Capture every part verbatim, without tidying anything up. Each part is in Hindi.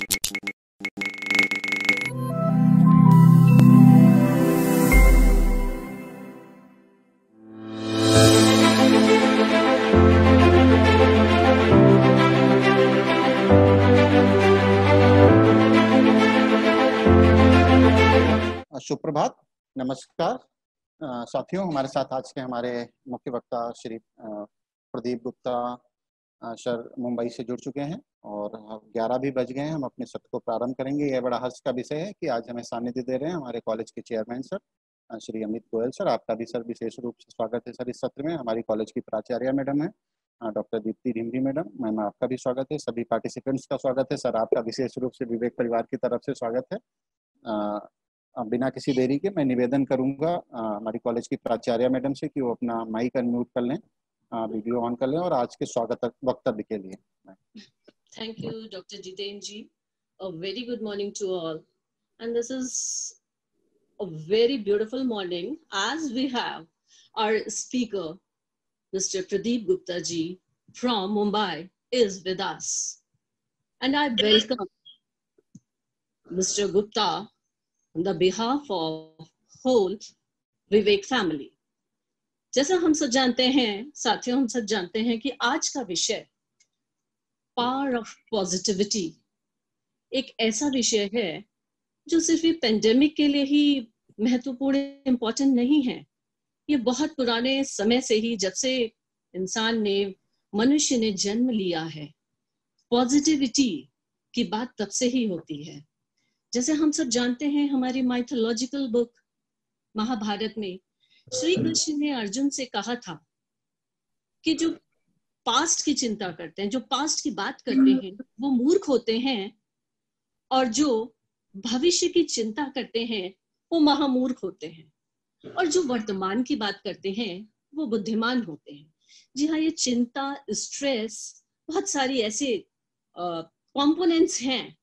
सुप्रभात, नमस्कार साथियों। हमारे साथ आज के हमारे मुख्य वक्ता श्री प्रदीप गुप्ता सर मुंबई से जुड़ चुके हैं और ग्यारह भी बज गए हैं। हम अपने सत्र को प्रारंभ करेंगे। यह बड़ा हर्ष का विषय है कि आज हमें सानिध्य दे रहे हैं हमारे कॉलेज के chairman sir Shri Amit Goyal sir. आपका भी सर विशेष रूप से स्वागत है सर इस सत्र में। हमारी कॉलेज की प्राचार्य मैडम है doctor Deepti Dhimri madam, ma'am आपका भी स्वागत है। सभी पार्टिसिपेंट्स का स्वागत है। सर आपका विशेष रूप से विवेक परिवार की तरफ से स्वागत है। आ, बिना किसी देरी के मैं निवेदन करूंगा हमारी कॉलेज की प्राचार्य मैडम से कि वो अपना माइक अनम्यूट कर लें, वीडियो ऑन कर लें और आज के स्वागत वक्तव्य के लिए। Thank you doctor Jitendra ji. A very good morning to all and this is a very beautiful morning as we have our speaker Mister Pradeep Gupta ji from Mumbai is with us and I welcome Mister Gupta on the behalf of whole Vivek family. जैसा हम सब जानते हैं साथियों, हम सब जानते हैं कि आज का विषय पावर ऑफ पॉजिटिविटी एक ऐसा विषय है जो सिर्फ पेंडेमिक के लिए ही महत्वपूर्ण इम्पोर्टेंट नहीं है। ये बहुत पुराने समय से ही, जब से इंसान ने मनुष्य ने जन्म लिया है, पॉजिटिविटी की बात तब से ही होती है। जैसे हम सब जानते हैं हमारी माइथोलॉजिकल बुक महाभारत में श्री कृष्ण ने अर्जुन से कहा था कि जो पास्ट की चिंता करते हैं, जो पास्ट की बात करते हैं, वो मूर्ख होते हैं और जो भविष्य की चिंता करते हैं वो महामूर्ख होते हैं, और जो वर्तमान की बात करते हैं वो बुद्धिमान होते हैं। जी हाँ, ये चिंता, स्ट्रेस, बहुत सारी ऐसे कंपोनेंट्स uh, हैं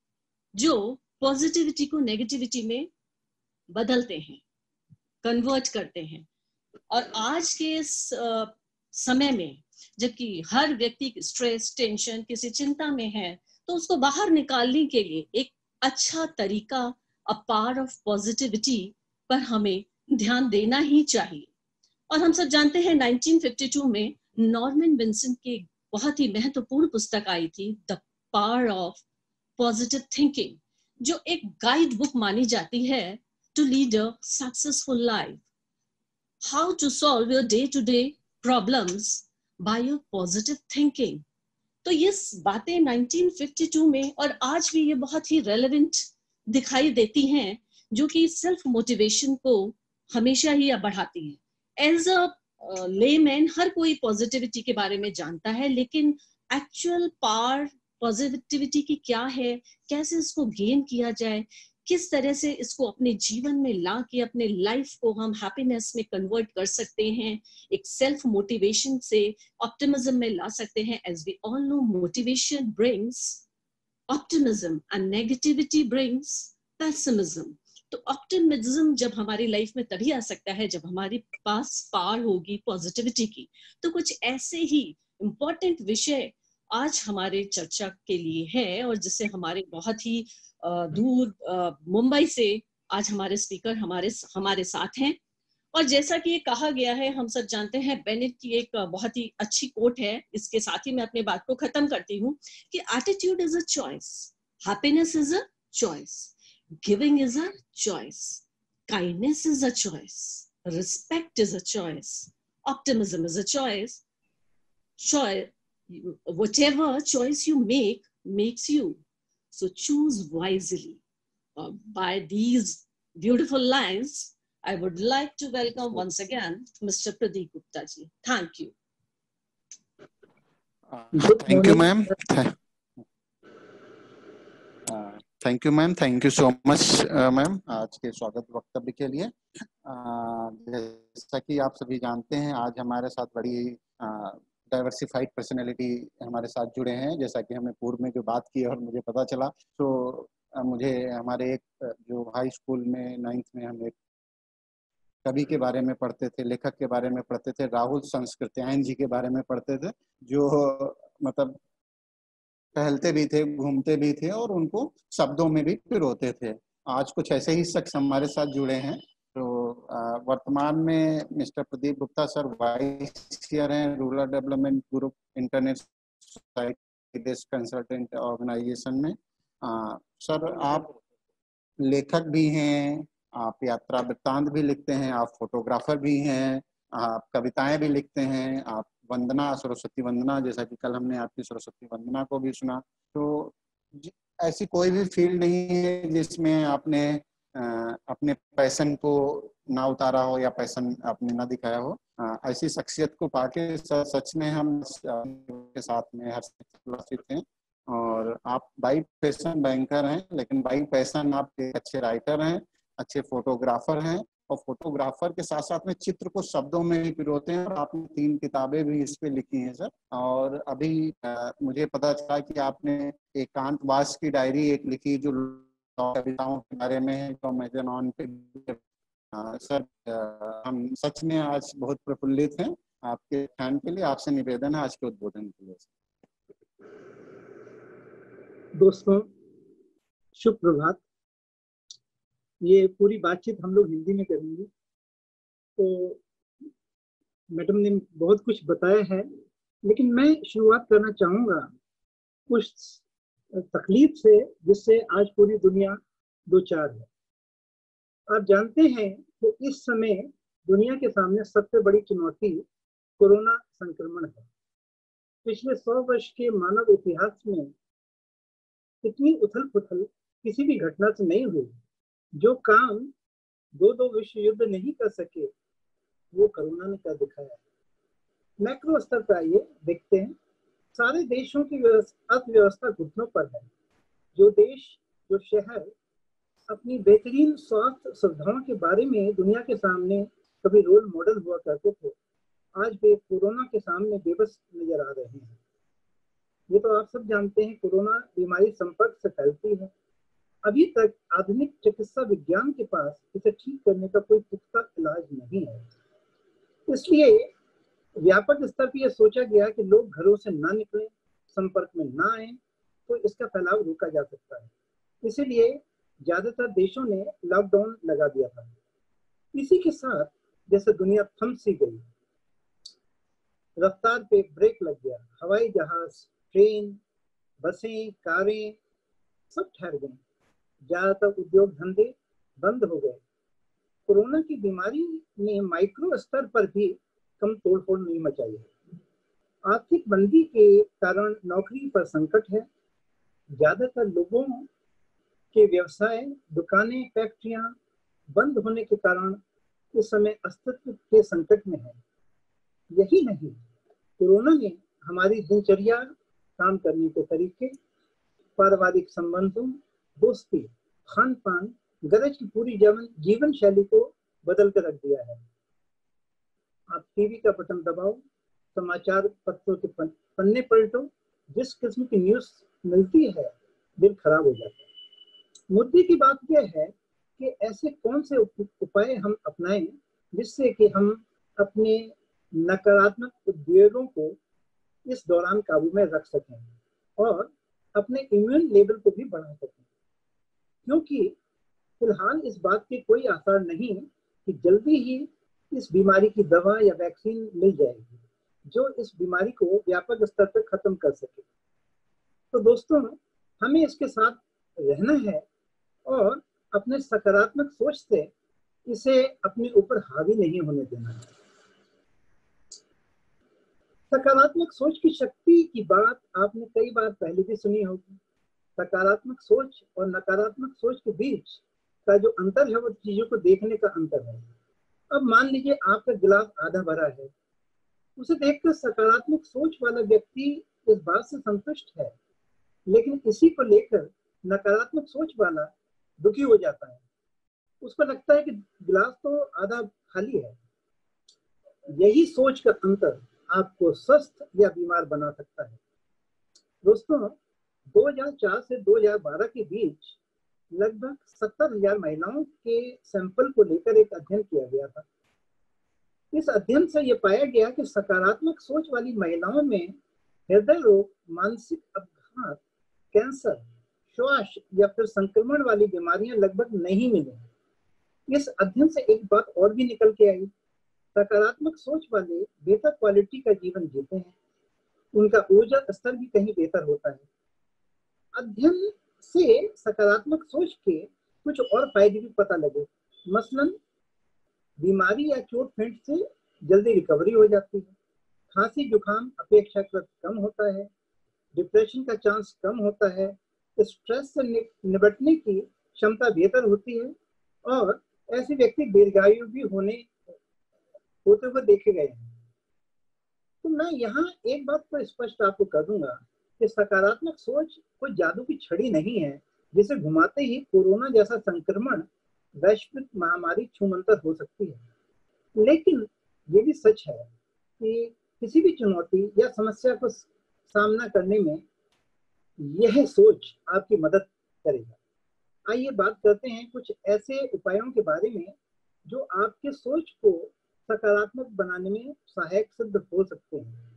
जो पॉजिटिविटी को नेगेटिविटी में बदलते हैं, कन्वर्ट करते हैं। और आज के इस uh, समय में जबकि हर व्यक्ति स्ट्रेस, टेंशन, किसी चिंता में है, तो उसको बाहर निकालने के लिए एक अच्छा तरीका अ पावर ऑफ पॉजिटिविटी पर हमें ध्यान देना ही चाहिए। और हम सब जानते हैं नाइनटीन फिफ्टी टू में नॉर्मन विंसेंट की बहुत ही महत्वपूर्ण पुस्तक आई थी, the power of positive thinking, जो एक गाइड बुक मानी जाती है to lead a successful life, how to solve your day to day problems by your positive thinking. तो ये बातें नाइनटीन फिफ्टी टू में और आज भी ये बहुत ही रेलेवेंट दिखाई देती हैं, जो कि सेल्फ मोटिवेशन को हमेशा ही बढ़ाती है। एज अ लेमैन हर कोई पॉजिटिविटी के बारे में जानता है, लेकिन एक्चुअल पावर पॉजिटिविटी की क्या है, कैसे इसको गेन किया जाए, किस तरह से इसको अपने जीवन में ला के अपने लाइफ को हम हैप्पीनेस में कन्वर्ट कर सकते हैं, एक सेल्फ मोटिवेशन से ऑप्टिमिज्म में ला सकते हैं। As we all know, motivation brings optimism and negativity brings pessimism. तो ऑप्टिमिज्म जब हमारी लाइफ में तभी आ सकता है जब हमारे पास पावर होगी पॉजिटिविटी की। तो कुछ ऐसे ही इम्पोर्टेंट विषय आज हमारे चर्चा के लिए है, और जिससे हमारे बहुत ही दूर मुंबई से आज हमारे स्पीकर हमारे हमारे साथ हैं। और जैसा कि ये कहा गया है, हम सब जानते हैं, बेनेट की एक बहुत ही अच्छी कोट है, इसके साथ ही मैं अपने बात को खत्म करती हूँ कि attitude is a choice, happiness is a choice, giving is a choice, kindness is a choice, respect is a choice, optimism is a choice. Choice, whatever choice you make makes you. So choose wisely. Uh, by these beautiful lines, I would like to welcome once again Mister Pradeep Gupta ji. Thank you. Uh, thank you, ma'am. Thank you ma'am, thank you so much ma'am आज के स्वागत वक्तव्य के लिए। uh, जैसा कि आप सभी जानते हैं, आज हमारे साथ बड़ी डाइवर्सिफाइड uh, पर्सनैलिटी हमारे साथ जुड़े हैं। जैसा कि हमने पूर्व में जो बात की और मुझे पता चला, तो uh, मुझे हमारे एक जो हाई स्कूल में नाइन्थ में हम एक कवि के बारे में पढ़ते थे, लेखक के बारे में पढ़ते थे, राहुल संस्कृत्यायन जी के बारे में पढ़ते थे, जो मतलब टहलते भी थे, घूमते भी थे और उनको शब्दों में भी पिरोते थे। आज कुछ ऐसे ही शख्स हमारे साथ जुड़े हैं। तो वर्तमान में mister Pradeep Gupta sir vice chair हैं rural development group international consultant organisation में। आ, सर आप लेखक भी हैं, आप यात्रा वृत्तांत भी लिखते हैं, आप फोटोग्राफर भी हैं, आप कविताएं भी लिखते हैं, आप वंदना, सरस्वती वंदना, जैसा कि कल हमने आपकी सरस्वती वंदना को भी सुना। तो ऐसी कोई भी फील्ड नहीं है जिसमें आपने अपने पैशन को ना उतारा हो या पैशन आपने ना दिखाया हो। ऐसी शख्सियत को पाके सच में हम के साथ में हर्षित हैं। और आप बाई पैशन बैंकर हैं, लेकिन बाई पैशन आप एक अच्छे राइटर हैं, अच्छे फोटोग्राफर हैं, और फोटोग्राफर के साथ साथ में चित्र को शब्दों में भी पिरोते हैं। और आपने तीन किताबें भी इस पे लिखी हैं सर। और अभी आ, मुझे पता चला कि आपने एकांतवास की डायरी एक लिखी जो कविताओं के बारे में है, तो अमेजन ऑन पे। आ, सर आ, हम सच में आज बहुत प्रफुल्लित हैं आपके ध्यान के लिए। आपसे निवेदन है आज के उद्बोधन के लिए। दोस्तों शुभ प्रभात। ये पूरी बातचीत हम लोग हिंदी में करेंगे। तो मैडम ने बहुत कुछ बताया है, लेकिन मैं शुरुआत करना चाहूँगा कुछ तकलीफ से जिससे आज पूरी दुनिया दो चार है। आप जानते हैं कि इस समय दुनिया के सामने सबसे बड़ी चुनौती कोरोना संक्रमण है। पिछले सौ वर्ष के मानव इतिहास में इतनी उथल पुथल किसी भी घटना से नहीं हुई। जो काम दो दो विश्व युद्ध नहीं कर सके वो कोरोना ने कर दिखाया। मैक्रो स्तर पर आइए देखते हैं। सारे देशों की अर्थव्यवस्था घुटनों पर है। जो देश, जो शहर अपनी बेहतरीन स्वास्थ्य सुविधाओं के बारे में दुनिया के सामने कभी रोल मॉडल हुआ करते थे, आज वे कोरोना के सामने बेबस नजर आ रहे हैं। ये तो आप सब जानते हैं, कोरोना बीमारी संपर्क से फैलती है। अभी तक आधुनिक चिकित्सा विज्ञान के पास इसे ठीक करने का कोई पुख्ता इलाज नहीं है। इसलिए व्यापक स्तर पर यह सोचा गया कि लोग घरों से ना निकलें, संपर्क में ना आए, तो इसका फैलाव रोका जा सकता है। इसीलिए ज्यादातर देशों ने लॉकडाउन लगा दिया था। इसी के साथ जैसे दुनिया थम सी गई, रफ्तार पे ब्रेक लग गया। हवाई जहाज, ट्रेन, बसें, कारें सब ठहर गए। ज्यादातर उद्योग धंधे बंद हो गए। कोरोना की बीमारी ने माइक्रो स्तर पर भी कम तोड़फोड़ नहीं मचाई है। आर्थिक मंदी के कारण नौकरी पर संकट है। ज्यादातर लोगों के व्यवसाय, दुकानें, फैक्ट्रियां बंद होने के कारण इस समय अस्तित्व के संकट में है। यही नहीं, कोरोना ने हमारी दिनचर्या, काम करने के तरीके, पारिवारिक संबंधों, दोस्ती, खान पान, गरज की पूरी जीवन जीवन शैली को बदल कर रख दिया है। आप टीवी का बटन दबाओ, समाचार पत्रों के पन्ने पलटो, जिस किस्म की न्यूज मिलती है दिल खराब हो जाता है। मुद्दे की बात यह है कि ऐसे कौन से उपाय हम अपनाएं जिससे कि हम अपने नकारात्मक उद्वेगों को इस दौरान काबू में रख सकें और अपने इम्यून लेवल को भी बढ़ा सकें। क्योंकि फिलहाल इस बात के कोई आसार नहीं कि जल्दी ही इस बीमारी की दवा या वैक्सीन मिल जाएगी जो इस बीमारी को व्यापक स्तर पर खत्म कर सके। तो दोस्तों, हमें इसके साथ रहना है और अपने सकारात्मक सोच से इसे अपने ऊपर हावी नहीं होने देना है। सकारात्मक सोच की शक्ति की बात आपने कई बार पहले भी सुनी होगी। सकारात्मक सोच और नकारात्मक सोच के बीच का जो अंतर है वो चीजों को देखने का अंतर है। अब मान लीजिए आपका गिलास आधा भरा है, उसे देखकर सकारात्मक सोच वाला व्यक्ति इस बात से संतुष्ट है, लेकिन इसी को लेकर नकारात्मक सोच वाला दुखी हो जाता है। उसको लगता है कि गिलास तो आधा खाली है। यही सोच का अंतर आपको स्वस्थ या बीमार बना सकता है। दोस्तों, दो हज़ार चार से दो हज़ार बारह के बीच लगभग सत्तर हजार महिलाओं के सैंपल को लेकर एक अध्ययन किया गया था। इस अध्ययन से यह पाया गया कि सकारात्मक सोच वाली महिलाओं में हृदय रोग, मानसिक अर्थात कैंसर, श्वास या फिर संक्रमण वाली बीमारियां लगभग नहीं मिली। इस अध्ययन से एक बात और भी निकल के आई, सकारात्मक सोच वाले बेहतर क्वालिटी का जीवन जीते हैं, उनका ऊर्जा स्तर भी कहीं बेहतर होता है। अध्ययन से सकारात्मक सोच के कुछ और फायदे भी पता लगे, मसलन बीमारी या चोट फेंट से जल्दी रिकवरी हो जाती है, खांसी जुकाम अपेक्षाकृत कम होता है, डिप्रेशन का चांस कम होता है, स्ट्रेस से निपटने की क्षमता बेहतर होती है और ऐसे व्यक्ति दीर्घायु भी होने होते हुए देखे गए हैं। तो मैं यहाँ एक बात को स्पष्ट आपको कर दूंगा कि सकारात्मक सोच कोई जादू की छड़ी नहीं है जिसे घुमाते ही कोरोना जैसा संक्रमण वैश्विक महामारी छूमंतर हो सकती है। लेकिन ये भी सच है कि किसी भी चुनौती या समस्या को सामना करने में यह सोच आपकी मदद करेगा। आइए बात करते हैं कुछ ऐसे उपायों के बारे में जो आपके सोच को सकारात्मक बनाने में सहायक सिद्ध हो सकते हैं।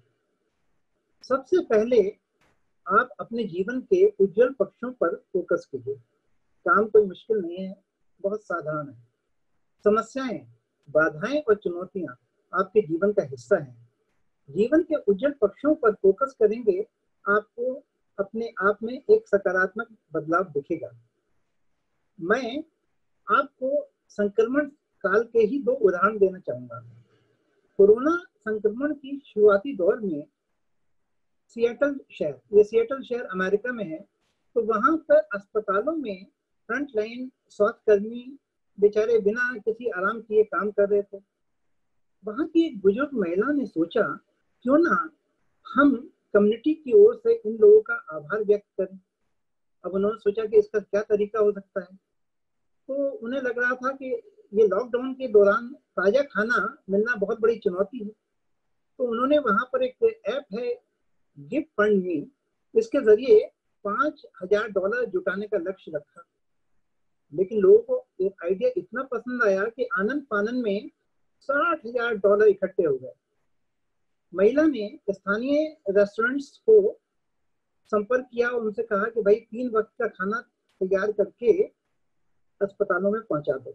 सबसे पहले आप अपने जीवन के उज्जवल पक्षों पर फोकस कीजिए। काम कोई मुश्किल नहीं है, बहुत साधारण है। समस्याएं, बाधाएं और चुनौतियां आपके जीवन का हिस्सा हैं। जीवन के उज्जवल पक्षों पर फोकस करेंगे, आपको अपने आप में एक सकारात्मक बदलाव दिखेगा। मैं आपको संक्रमण काल के ही दो उदाहरण देना चाहूंगा। कोरोना संक्रमण की शुरुआती दौर में सिएटल शहर, ये सिएटल शहर अमेरिका में है, तो वहां पर अस्पतालों में फ्रंट लाइन स्वास्थ्य कर्मी बेचारे बिना किसी आराम किए काम कर रहे थे। वहां की एक बुजुर्ग महिला ने सोचा, क्यों ना हम कम्युनिटी की ओर से इन लोगों का आभार व्यक्त करें। अब उन्होंने सोचा कि इसका क्या तरीका हो सकता है, तो उन्हें लग रहा था कि ये लॉकडाउन के दौरान ताजा खाना मिलना बहुत बड़ी चुनौती है। तो उन्होंने वहां पर एक ऐप है गिफ्ट फंड मी, इसके जरिए पांच हजार डॉलर जुटाने का लक्ष्य रखा। लेकिन लोगों को एक आइडिया इतना पसंद आया कि आनंद फानन में साठ हजार डॉलर इकट्ठे हो गए। महिला ने स्थानीय रेस्टोरेंट्स को संपर्क किया और उनसे कहा कि भाई तीन वक्त का खाना तैयार करके अस्पतालों में पहुंचा दो।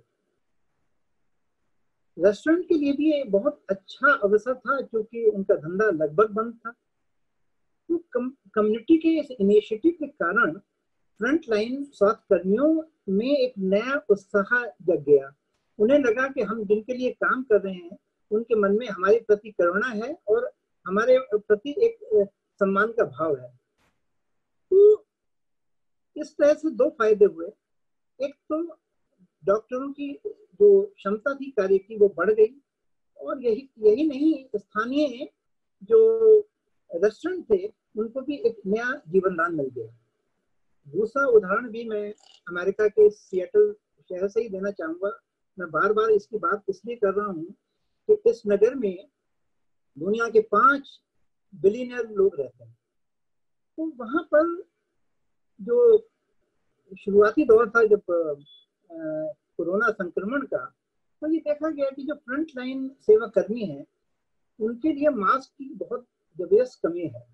रेस्टोरेंट के लिए भी ये बहुत अच्छा अवसर था क्योंकि उनका धंधा लगभग बंद था। तो कम, कम्युनिटी के इस इनिशिएटिव के कारण फ्रंट लाइन स्वास्थ्य कर्मियों में एक नया उत्साह जग गया। उन्हें लगा कि हम जिनके लिए काम कर रहे हैं उनके मन में हमारे प्रति करुणा है और हमारे प्रति एक सम्मान का भाव है। तो इस तरह से दो फायदे हुए। एक तो डॉक्टरों की जो क्षमता थी कार्य की वो बढ़ गई, और यही यही नहीं, स्थानीय जो रेस्टोरेंट थे उनको भी एक नया जीवन दान मिल गया। दूसरा उदाहरण भी मैं अमेरिका के सिएटल शहर से ही देना चाहूंगा। मैं बार बार इसकी बात इसलिए कर रहा हूँ कि इस नगर में दुनिया के पांच बिलियनर लोग रहते हैं। तो वहां पर जो शुरुआती दौर था जब कोरोना संक्रमण का, तो ये देखा गया कि जो फ्रंट लाइन सेवा कर्मी हैं उनके लिए मास्क की बहुत जबरदस्त कमी है।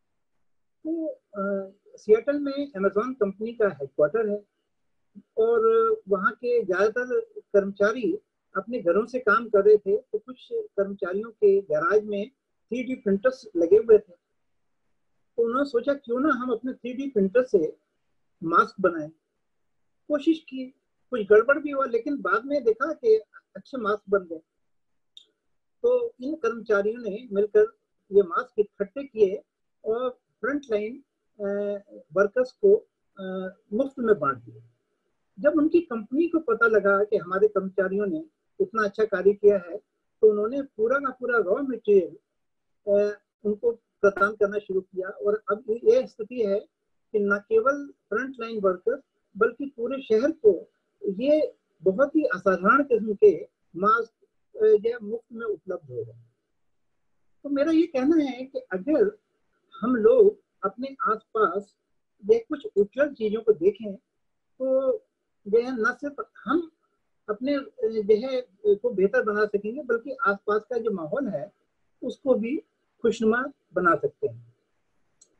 तो सिएटल में अमेज़न कंपनी का हेडक्वार्टर है और वहाँ के ज़्यादातर कर्मचारी अपने घरों से काम कर रहे थे। तो कुछ कर्मचारियों के गैराज में थ्री डी प्रिंटर्स लगे हुए थे। तो उन्होंने सोचा क्यों ना हम अपने थ्री डी प्रिंटर से मास्क बनाएं। कोशिश की, कुछ गड़बड़ भी हुआ, लेकिन बाद में देखा कि अच्छे मास्क बन गए। तो इन कर्मचारियों ने मिलकर ये मास्क इकट्ठे किए और फ्रंट लाइन वर्कर्स को मुफ्त में बांट दिए। जब उनकी कंपनी को पता लगा कि हमारे कर्मचारियों ने इतना अच्छा कार्य किया है, तो उन्होंने पूरा का पूरा रॉ मटेरियल उनको प्रदान करना शुरू किया। और अब ये स्थिति है कि न केवल फ्रंट लाइन वर्कर्स बल्कि पूरे शहर को ये बहुत ही असाधारण किस्म के मास्क या मुफ्त में उपलब्ध हो गए। तो मेरा ये कहना है कि अगर हम लोग अपने आसपास ये कुछ उज्जवल चीजों को देखें तो यह न सिर्फ हम अपने यह को बेहतर बना सकेंगे बल्कि आसपास का जो माहौल है उसको भी खुशनुमा बना सकते हैं।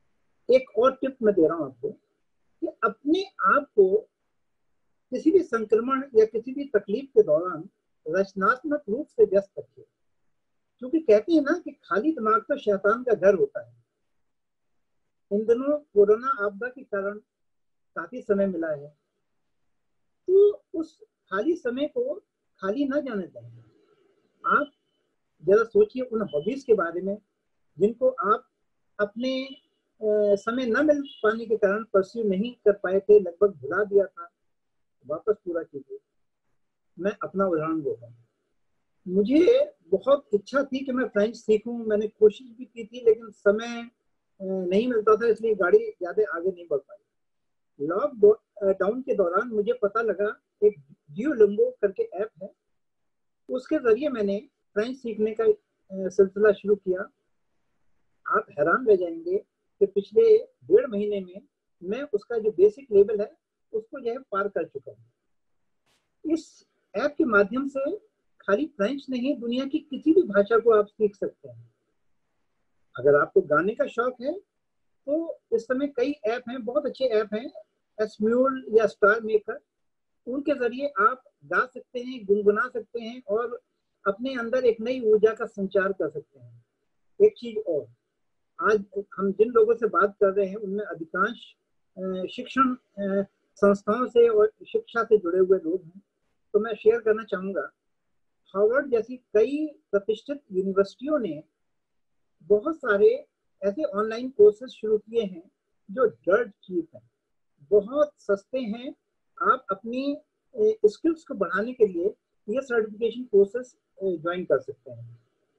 एक और टिप मैं दे रहा हूं आपको कि अपने आप को किसी भी संक्रमण या किसी भी तकलीफ के दौरान रचनात्मक रूप से व्यस्त रखिए, क्योंकि कहते हैं ना कि खाली दिमाग तो शैतान का घर होता है। इन दिनों कोरोना आपदा के कारण काफी समय मिला है, तो उस खाली समय को खाली ना जाने दें। आप जरा सोचिए उन हॉबीज के बारे में जिनको आप अपने आ, समय न मिल पाने के कारण परस्यू नहीं कर पाए थे, लगभग भुला दिया था, वापस पूरा कीजिए। मैं अपना उदाहरण देता हूँ। मुझे बहुत इच्छा थी कि मैं फ्रेंच सीखूं, मैंने कोशिश भी की थी, लेकिन समय नहीं मिलता था, इसलिए गाड़ी ज्यादा आगे नहीं बढ़ पाई। लॉकडाउन के दौरान मुझे पता लगा एक ड्यूओलिंगो करके ऐप है, उसके जरिए मैंने फ्रेंच सीखने का सिलसिला शुरू किया। आप हैरान रह जाएंगे कि पिछले डेढ़ महीने में मैं उसका जो बेसिक लेवल है उसको जो है पार कर चुका हूँ। इस ऐप के माध्यम से खाली फ्रेंच नहीं, दुनिया की किसी भी भाषा को आप सीख सकते हैं। अगर आपको गाने का शौक है तो इस समय कई ऐप हैं, बहुत अच्छे ऐप हैं, एस्म्यूल या स्टार मेकर, उनके जरिए आप गा सकते हैं, गुनगुना सकते हैं और अपने अंदर एक नई ऊर्जा का संचार कर सकते हैं। एक चीज और, आज हम जिन लोगों से बात कर रहे हैं उनमें अधिकांश शिक्षण संस्थाओं से और शिक्षा से जुड़े हुए लोग हैं, तो मैं शेयर करना चाहूंगा, हार्वर्ड जैसी कई प्रतिष्ठित यूनिवर्सिटियों ने बहुत सारे ऐसे ऑनलाइन कोर्सेज शुरू किए हैं जो डर्ट चीप हैं, बहुत सस्ते हैं। आप अपनी स्किल्स को बढ़ाने के लिए ये सर्टिफिकेशन कोर्सेज ज्वाइन कर सकते हैं।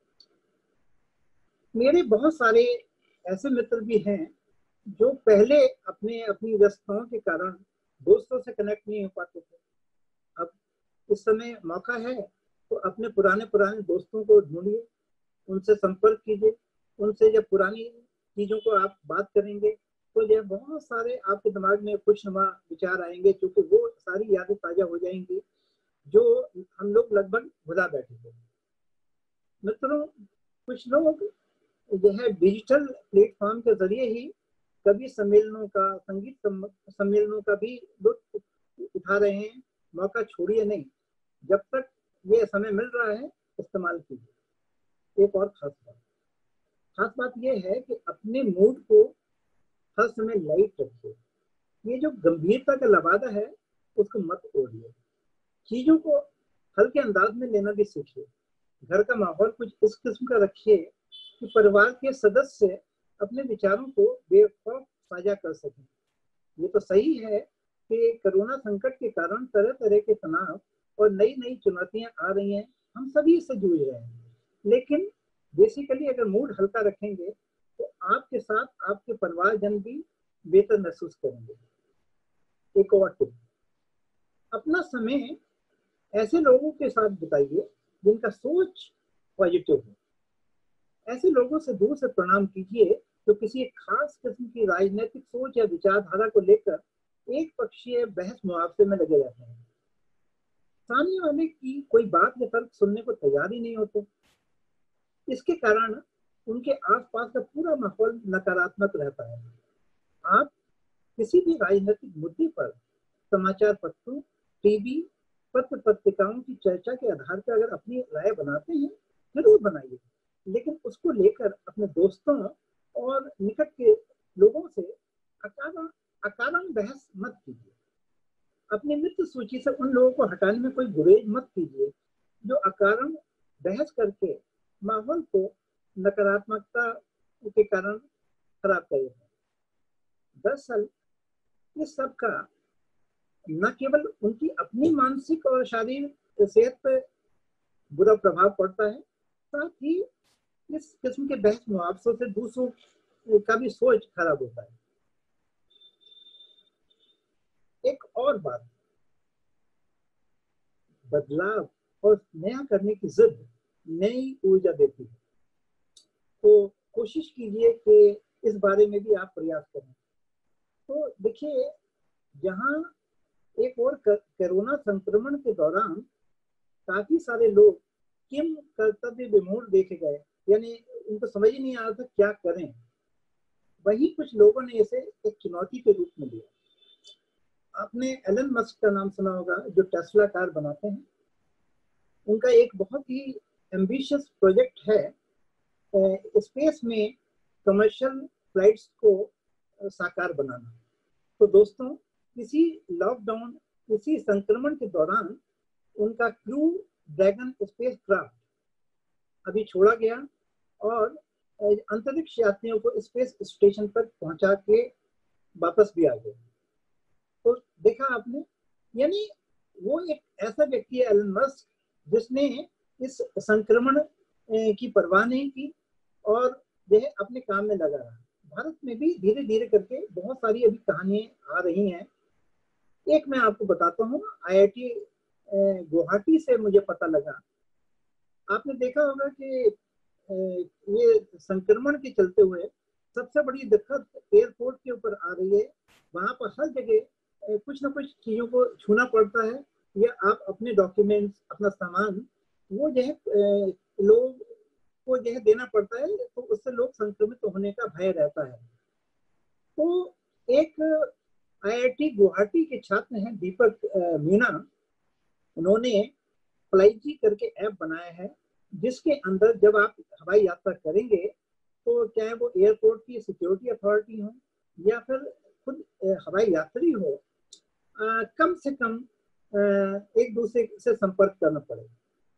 मेरे बहुत सारे ऐसे मित्र भी हैं जो पहले अपने अपनी व्यस्तताओं के कारण दोस्तों से कनेक्ट नहीं हो पाते थे। अब इस समय मौका है तो अपने पुराने पुराने दोस्तों को ढूंढिए, उनसे संपर्क कीजिए, उनसे जब पुरानी चीजों को आप बात करेंगे तो जो बहुत सारे आपके दिमाग में खुशनुमा विचार आएंगे, क्योंकि वो सारी यादें ताजा हो जाएंगी जो हम लोग लगभग भुला बैठे थे। मित्रों, कुछ लोग यह डिजिटल प्लेटफॉर्म के जरिए ही कभी सम्मेलनों का, संगीत सम्मेलनों का भी लुत्फ उठा रहे हैं। मौका छोड़िए नहीं, जब तक ये समय मिल रहा है इस्तेमाल कीजिए। एक और खास बात खास बात यह है कि अपने मूड को हर समय लाइट रखिए। ये जो गंभीरता का लबादा है उसको मत ओढ़िए, चीजों को हल्के अंदाज में लेना भी सीखिए। घर का माहौल कुछ इस किस्म का रखिए कि परिवार के सदस्य अपने विचारों को बेखौफ साझा कर सकें। ये तो सही है कि कोरोना संकट के कारण तरह तरह के तनाव और नई नई चुनौतियां आ रही हैं, हम सभी इससे जूझ रहे हैं, लेकिन बेसिकली अगर मूड हल्का रखेंगे तो आपके साथ आपके परिवारजन भी बेहतर महसूस करेंगे। एक और टिप, अपना समय ऐसे लोगों के साथ बिताइए जिनका सोच पॉजिटिव हो। ऐसे लोगों से दूर से प्रणाम कीजिए जो किसी एक खास किस्म की राजनीतिक सोच या विचारधारा को लेकर एक पक्षीय बहस मुआवजे में लगे रहते हैं। सामने वाले की कोई बात या तर्क सुनने को तैयार ही नहीं होते। इसके कारण उनके आसपास का पूरा माहौल नकारात्मक रहता है। आप किसी भी राजनीतिक मुद्दे पर समाचार पत्रों, टीवी, पत्र पत्रिकाओं की चर्चा के आधार पर अगर अपनी राय बनाते हैं, जरूर बनाइए, लेकिन उसको लेकर अपने दोस्तों और निकट के लोगों से अकारण अकारण बहस मत कीजिए। अपनी मित्र सूची से उन लोगों को हटाने में कोई गुरेज मत कीजिए जो अकारण बहस करके माहौल को नकारात्मकता के कारण खराब कर देते हैं। दरअसल इस सब का न केवल उनकी अपनी मानसिक और शारीरिक सेहत पर बुरा प्रभाव पड़ता है, साथ ही इस किस्म के बहस मुआवजों से दूसरों का भी सोच खराब होता है। एक और बात, बदलाव और नया करने की जिद नई ऊर्जा देती है, तो कोशिश कीजिए कि इस बारे में भी आप प्रयास करें। तो देखिए, जहां एक और कोरोना संक्रमण के दौरान काफी सारे लोग किम कर्तव्य विमूढ़ देखे गए, यानी उनको समझ ही नहीं आ रहा था क्या करें, वही कुछ लोगों ने इसे एक चुनौती के रूप में लिया। आपने एलन मस्क का नाम सुना होगा, जो टेस्ला कार बनाते हैं। उनका एक बहुत ही एम्बिशियस प्रोजेक्ट है स्पेस में कमर्शियल फ्लाइट्स को साकार बनाना। तो दोस्तों, किसी लॉकडाउन, किसी संक्रमण के दौरान उनका क्रू ड्रैगन स्पेस क्राफ्ट अभी छोड़ा गया और अंतरिक्ष यात्रियों को स्पेस स्टेशन पर पहुंचा के वापस भी आ गए। तो देखा आपने, यानी वो एक ऐसा व्यक्ति है एलन मस्क, जिसने इस संक्रमण की परवाह नहीं की और यह अपने काम में लगा रहा। भारत में भी धीरे धीरे करके बहुत सारी अभी कहानियां आ रही हैं। एक मैं आपको बताता हूँ, आई आई टी गुवाहाटी से मुझे पता लगा। आपने देखा होगा कि ये संक्रमण के चलते हुए सबसे बड़ी दिक्कत एयरपोर्ट के ऊपर आ रही है। वहां पर हर जगह कुछ ना कुछ चीजों को छूना पड़ता है, या आप अपने डॉक्यूमेंट्स, अपना सामान वो जो है लोग को जो है देना पड़ता है, तो उससे लोग संक्रमित होने का भय रहता है। तो एक आई आई टी गुवाहाटी के छात्र हैं दीपक मीणा, उन्होंने फ्लाईजी करके ऐप बनाया है, जिसके अंदर जब आप हवाई यात्रा करेंगे तो चाहे वो एयरपोर्ट की सिक्योरिटी अथॉरिटी हो या फिर खुद हवाई यात्री हो, आ, कम से कम आ, एक दूसरे से संपर्क करना पड़ेगा।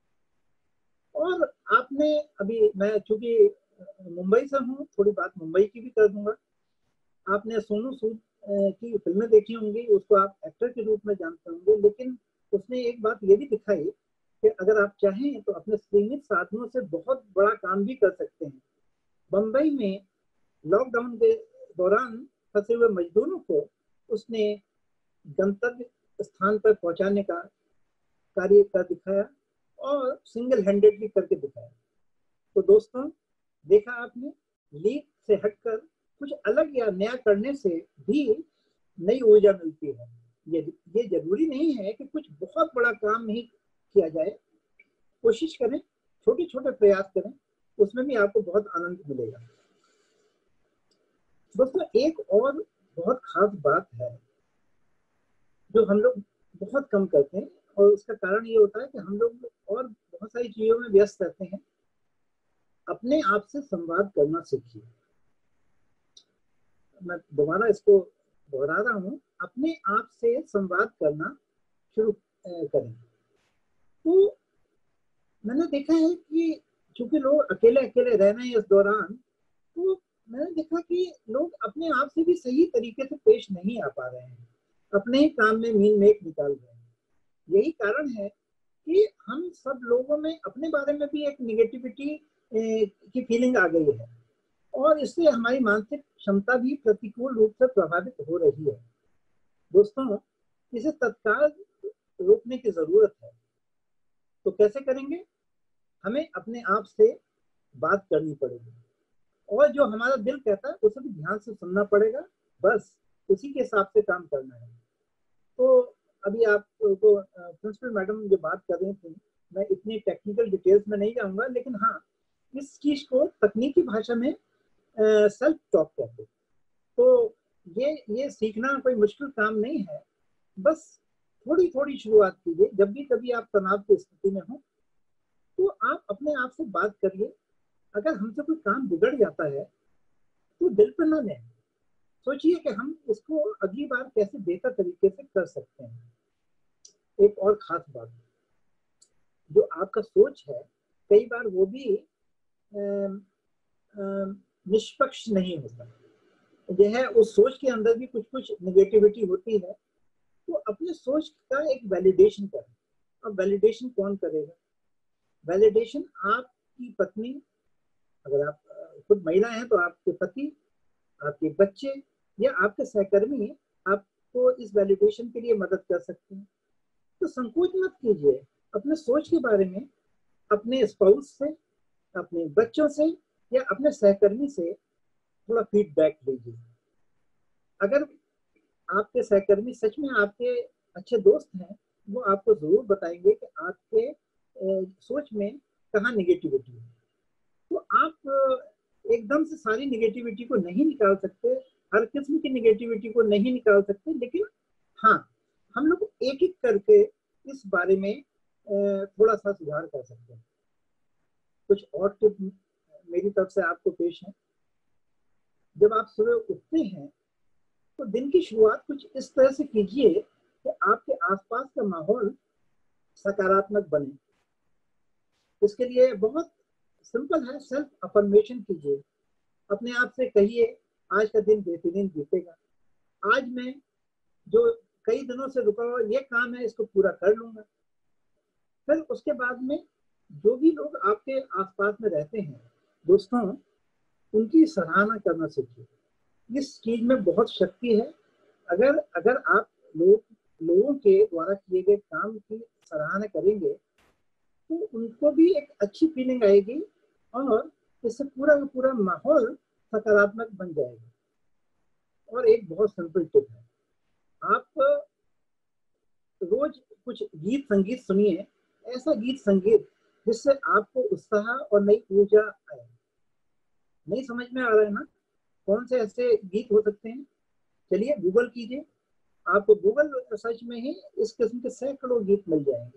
और आपने अभी, मैं चूंकि मुंबई से हूँ, थोड़ी बात मुंबई की भी कर दूंगा। आपने सोनू सूद की फिल्में देखी होंगी, उसको आप एक्टर के रूप में जानते होंगे, लेकिन उसने एक बात ये भी दिखाई कि अगर आप चाहें तो अपने सीमित साधनों से बहुत बड़ा काम भी कर सकते हैं। बम्बई में लॉकडाउन के दौरान फंसे हुए मजदूरों को उसने गंतव्य स्थान पर पहुंचाने का कार्य कर दिखाया और सिंगल हैंडेड भी करके दिखाया। तो दोस्तों, देखा आपने, लीक से हटकर कुछ अलग या नया करने से भी नई ऊर्जा मिलती है। ये ये जरूरी नहीं है कि कुछ बहुत बड़ा काम ही किया जाए। कोशिश करें, छोटे छोटे प्रयास करें, उसमें भी आपको बहुत आनंद मिलेगा। दोस्तों, एक और बहुत खास बात है जो हम लोग बहुत कम करते हैं, और उसका कारण ये होता है कि हम लोग और बहुत सारी चीजों में व्यस्त रहते हैं। अपने आप से संवाद करना सीखिए। मैं दोबारा इसको दोहरा रहा हूँ, अपने आप से संवाद करना शुरू करें। तो मैंने देखा है कि चूंकि लोग अकेले अकेले रह रहे हैं इस दौरान, तो मैंने देखा कि लोग अपने आप से भी सही तरीके से पेश नहीं आ पा रहे हैं, अपने ही काम में मीन मेक निकाल रहे हैं। यही कारण है कि हम सब लोगों में अपने बारे में भी एक निगेटिविटी की फीलिंग आ गई है, और इससे हमारी मानसिक क्षमता भी प्रतिकूल रूप से प्रभावित हो रही है। दोस्तों, इसे तत्काल रोकने की जरूरत है। तो कैसे करेंगे? हमें अपने आप से बात करनी पड़ेगी, और जो हमारा दिल कहता है उसे भी ध्यान से सुनना पड़ेगा। बस उसी के हिसाब से काम करना है। तो अभी आपको प्रिंसिपल मैडम जो बात कर रही थी, मैं इतनी टेक्निकल डिटेल्स में नहीं जाऊंगा, लेकिन हाँ, इस चीज को तकनीकी भाषा में सेल्फ टॉक कहते हैं। तो ये ये सीखना कोई मुश्किल काम नहीं है। बस थोड़ी थोड़ी शुरुआत कीजिए। जब भी कभी आप तनाव की स्थिति में हो, तो आप अपने आप से बात करिए। अगर हमसे कोई काम बिगड़ जाता है तो दिल पर ना लें, सोचिए कि हम इसको अगली बार कैसे बेहतर तरीके से कर सकते हैं। एक और खास बात, जो आपका सोच है, कई बार वो भी निष्पक्ष नहीं होता। यह है, उस सोच के अंदर भी कुछ कुछ नेगेटिविटी होती है। तो अपने सोच का एक वैलिडेशन करें। अब वैलिडेशन कौन करेगा? वैलिडेशन आपकी पत्नी, अगर आप खुद महिला हैं तो आपके पति, आपके बच्चे या आपके सहकर्मी आपको इस वैलिडेशन के लिए मदद कर सकते हैं। तो संकोच मत कीजिए, अपने सोच के बारे में अपने स्पाउस से, अपने बच्चों से या अपने सहकर्मी से थोड़ा फीडबैक लीजिए। अगर आपके सहकर्मी सच में आपके अच्छे दोस्त हैं, वो आपको जरूर बताएंगे कि आपके सोच में कहाँ निगेटिविटी है। तो आप एकदम से सारी निगेटिविटी को नहीं निकाल सकते, हर किस्म की निगेटिविटी को नहीं निकाल सकते, लेकिन हाँ हम लोग एक एक करके इस बारे में थोड़ा सा सुधार कर सकते हैं। कुछ और टिप मेरी तरफ से आपको पेश है। जब आप सुबह उठते हैं तो दिन की शुरुआत कुछ इस तरह से कीजिए कि आपके आसपास का माहौल सकारात्मक बने। इसके लिए बहुत सिंपल है, सेल्फ अफर्मेशन कीजिए। अपने आप से कहिए आज का दिन बेहतरीन बीतेगा, आज मैं जो कई दिनों से रुका हुआ ये काम है इसको पूरा कर लूंगा। फिर उसके बाद में जो भी लोग आपके आसपास में रहते हैं दोस्तों, उनकी सराहना करना सीखिए। इस चीज में बहुत शक्ति है। अगर अगर आप लोग लोगों के द्वारा किए गए काम की सराहना करेंगे तो उनको भी एक अच्छी फीलिंग आएगी और इससे पूरा का पूरा माहौल सकारात्मक बन जाएगा। और एक बहुत सिंपल टिप है, आप रोज कुछ गीत संगीत सुनिए, ऐसा गीत संगीत जिससे आपको उत्साह और नई ऊर्जा आए। नहीं समझ में आ रहा है ना कौन से ऐसे गीत हो सकते हैं? चलिए गूगल कीजिए, आपको गूगल सर्च में ही इस किस्म के सैकड़ों गीत मिल जाएंगे।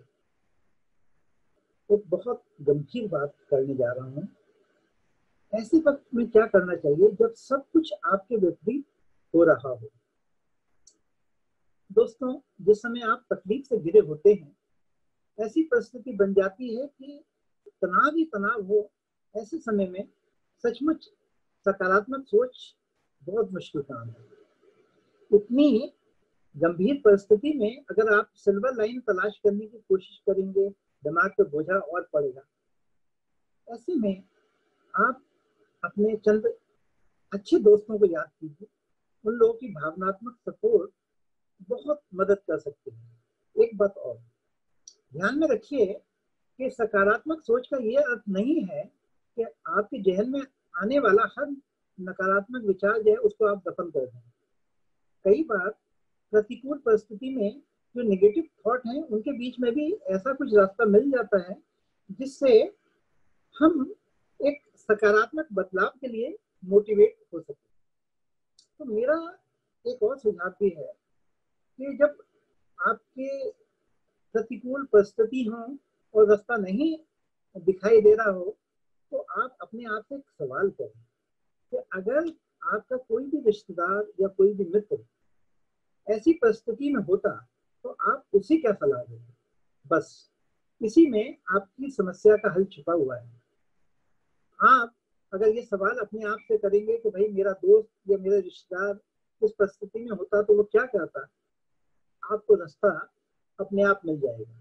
एक बहुत गंभीर बात करने जा रहा हूँ। ऐसे वक्त में क्या करना चाहिए जब सब कुछ आपके विपरीत हो रहा हो? दोस्तों, जिस समय आप तकलीफ से घिरे होते हैं, ऐसी परिस्थिति बन जाती है कि तनाव ही तनाव हो, ऐसे समय में सचमुच सकारात्मक सोच बहुत मुश्किल काम है। इतनी गंभीर परिस्थिति में अगर आप सिल्वर लाइन तलाश करने की कोशिश करेंगे, दिमाग पे बोझा और पड़ेगा। ऐसे में आप अपने चंद अच्छे दोस्तों को याद कीजिए, उन लोगों की भावनात्मक सपोर्ट बहुत मदद कर सकते हैं। एक बात और ध्यान में रखिए कि सकारात्मक सोच का ये अर्थ नहीं है कि आपके जहन में आने वाला हर नकारात्मक विचार जो है उसको आप दफन कर दें। कई बार प्रतिकूल परिस्थिति में जो नेगेटिव थॉट हैं उनके बीच में भी ऐसा कुछ रास्ता मिल जाता है जिससे हम एक सकारात्मक बदलाव के लिए मोटिवेट हो सकते हैं। तो मेरा एक और सुझाव भी है कि जब आपके प्रतिकूल परिस्थिति हो और रास्ता नहीं दिखाई दे रहा हो तो आप अपने आप से एक सवाल करें कि अगर आपका कोई भी रिश्तेदार या कोई भी मित्र ऐसी परिस्थिति में होता तो आप उसे क्या सलाह देंगे? बस इसी में आपकी समस्या का हल छुपा हुआ है। आप अगर ये सवाल अपने आप से करेंगे कि भाई मेरा दोस्त या मेरा रिश्तेदार इस परिस्थिति में होता तो वो क्या करता, आपको रास्ता अपने आप मिल जाएगा।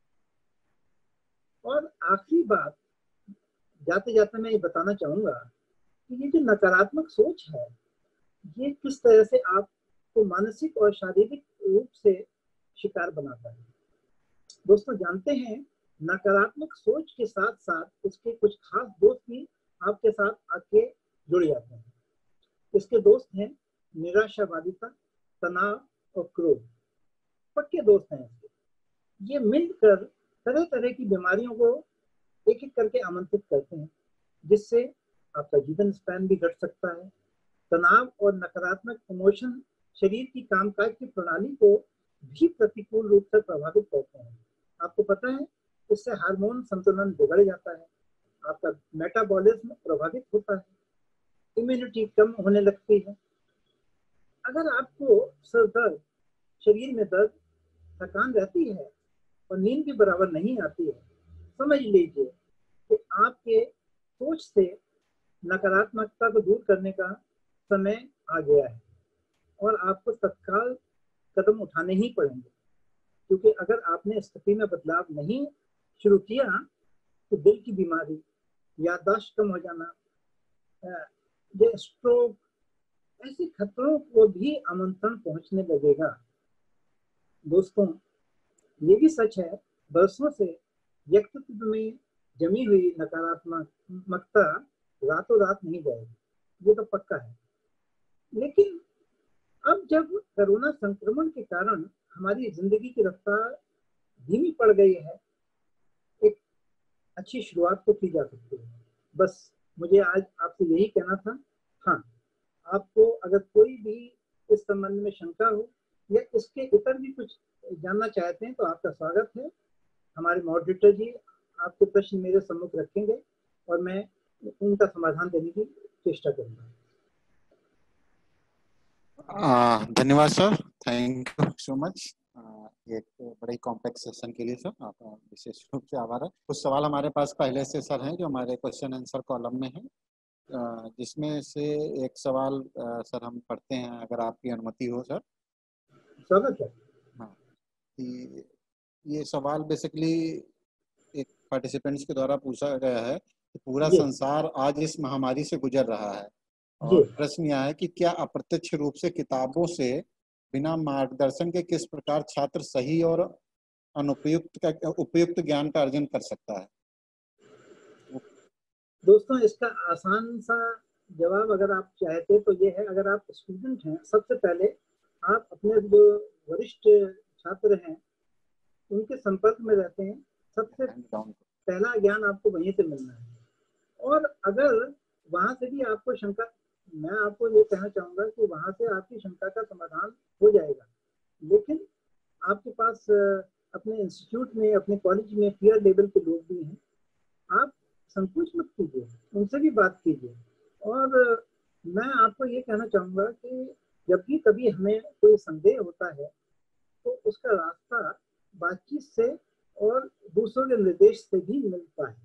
और आखिरी बात जाते जाते मैं ये बताना चाहूंगा कि ये जो नकारात्मक सोच है ये किस तरह से आपको मानसिक और शारीरिक रूप से शिकार बनाता है। दोस्तों, जानते हैं नकारात्मक सोच के साथ साथ उसके कुछ खास दोस्त भी आपके साथ आके जुड़ जाते हैं। इसके दोस्त हैं निराशावादिता, तनाव और क्रोध। पक्के दोस्त हैं इसके। ये मिलकर तरह तरह की बीमारियों को एक एक करके आमंत्रित करते हैं जिससे आपका जीवन स्पैन भी घट सकता है। तनाव और नकारात्मक इमोशन शरीर की कामकाज की प्रणाली को भी प्रतिकूल रूप से प्रभावित करते हैं। आपको पता है इससे हार्मोन संतुलन बिगड़ जाता है, आपका मेटाबॉलिज्म प्रभावित होता है, इम्यूनिटी कम होने लगती है। अगर आपको सर दर्द, शरीर में दर्द, थकान रहती है और नींद भी बराबर नहीं आती है, समझ लीजिए कि आपके सोच से नकारात्मकता को दूर करने का समय आ गया है और आपको तत्काल कदम उठाने ही पड़ेंगे। क्योंकि अगर आपने स्थिति में बदलाव नहीं शुरू किया तो दिल की बीमारी, याददाश्त कम हो जाना, या स्ट्रोक, ऐसे खतरों को भी आमंत्रण पहुंचने लगेगा। दोस्तों, ये भी सच है बरसों से व्यक्तित्व में जमी हुई नकारात्मकता रातों रात नहीं जाएगी, ये तो पक्का है। लेकिन अब जब कोरोना संक्रमण के कारण हमारी जिंदगी की रफ्तार धीमी पड़ गई है, एक अच्छी शुरुआत तो की जा सकती है। बस मुझे आज आपसे यही कहना था। हाँ, आपको अगर कोई भी इस संबंध में शंका हो या इसके इतर भी कुछ जानना चाहते हैं तो आपका स्वागत है। हमारे मॉडरेटर जी आपके प्रश्न मेरे सम्मुख रखेंगे और मैं उनका समाधान देने की चेष्टा करूंगा। धन्यवाद sir, thank you so much. एक बड़े कॉम्प्लेक्स सेशन के लिए सर आपका विशेष रूप से आभार है। कुछ सवाल हमारे पास पहले से सर हैं जो हमारे क्वेश्चन आंसर कॉलम में है, जिसमें से एक सवाल सर हम पढ़ते हैं अगर आपकी अनुमति हो सर। स्वागत है। हाँ, ये सवाल बेसिकली एक पार्टिसिपेंट्स के द्वारा पूछा गया है कि पूरा संसार आज इस महामारी से गुजर रहा है और प्रश्न यह है कि क्या अप्रत्यक्ष रूप से किताबों से बिना मार्गदर्शन के किस प्रकार छात्र सही और अनुपयुक्त का उपयुक्त ज्ञान का अर्जन कर सकता है। दोस्तों, इसका आसान सा जवाब अगर आप चाहते तो ये है, अगर आप स्टूडेंट हैं, सबसे पहले आप अपने जो वरिष्ठ छात्र हैं उनके संपर्क में रहते हैं, सबसे पहला ज्ञान आपको वहीं से मिलना है। और अगर वहां से भी आपको शंका, मैं आपको ये कहना चाहूंगा कि वहां से आपकी शंका का समाधान हो जाएगा, लेकिन आपके पास अपने इंस्टीट्यूट में, अपने कॉलेज में पीयर लेवल के लोग भी हैं, आप संकोच मत कीजिए, उनसे भी बात कीजिए। और मैं आपको ये कहना चाहूंगा कि जब भी कभी हमें कोई संदेह होता है तो उसका रास्ता बातचीत से और दूसरों के निर्देश से भी मिलता है।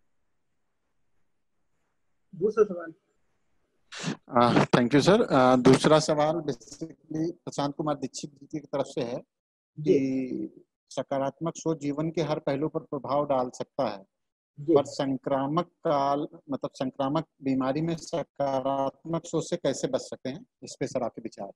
दूसरा सवाल। Thank you sir. दूसरा सवाल बेसिकली प्रशांत कुमार दीक्षित जी की तरफ से है कि सकारात्मक सोच जीवन के हर पहलू पर प्रभाव डाल सकता है, पर संक्रामक काल मतलब संक्रामक बीमारी में सकारात्मक सोच से कैसे बच सकते हैं, इस पे सर आपके विचार।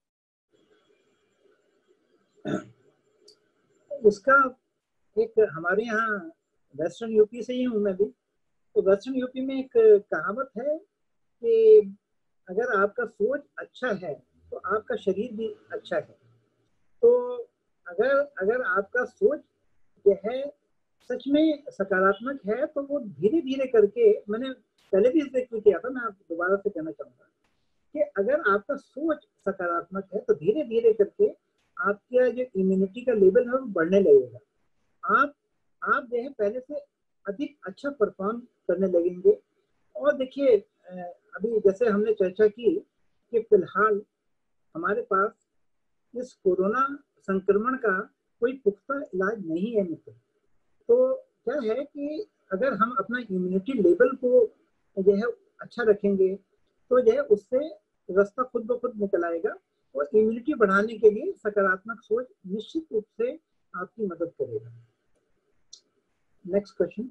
इसका एक, हमारे यहाँ वेस्टर्न यूपी से ही हूँ मैं भी, तो वेस्टर्न यूपी में एक कहावत है कि अगर आपका सोच अच्छा है तो आपका शरीर भी अच्छा है। तो अगर अगर आपका सोच जो है सच में सकारात्मक है तो वो धीरे धीरे करके, मैंने पहले भी जिक्र किया था, मैं आपको दोबारा से कहना चाहूंगा कि अगर आपका सोच सकारात्मक है तो धीरे धीरे करके आपका जो इम्यूनिटी का लेवल है वो बढ़ने लगेगा। आप आप जो है पहले से अधिक अच्छा परफॉर्म करने लगेंगे। और देखिए, अभी जैसे हमने चर्चा की कि फिलहाल हमारे पास इस कोरोना संक्रमण का कोई पुख्ता इलाज नहीं है मित्र। तो क्या है कि अगर हम अपना इम्यूनिटी लेवल को जो है अच्छा रखेंगे तो जो है उससे रास्ता खुद ब खुद निकल आएगा। और इम्यूनिटी बढ़ाने के लिए सकारात्मक सोच निश्चित रूप से आपकी मदद करेगा। Next question.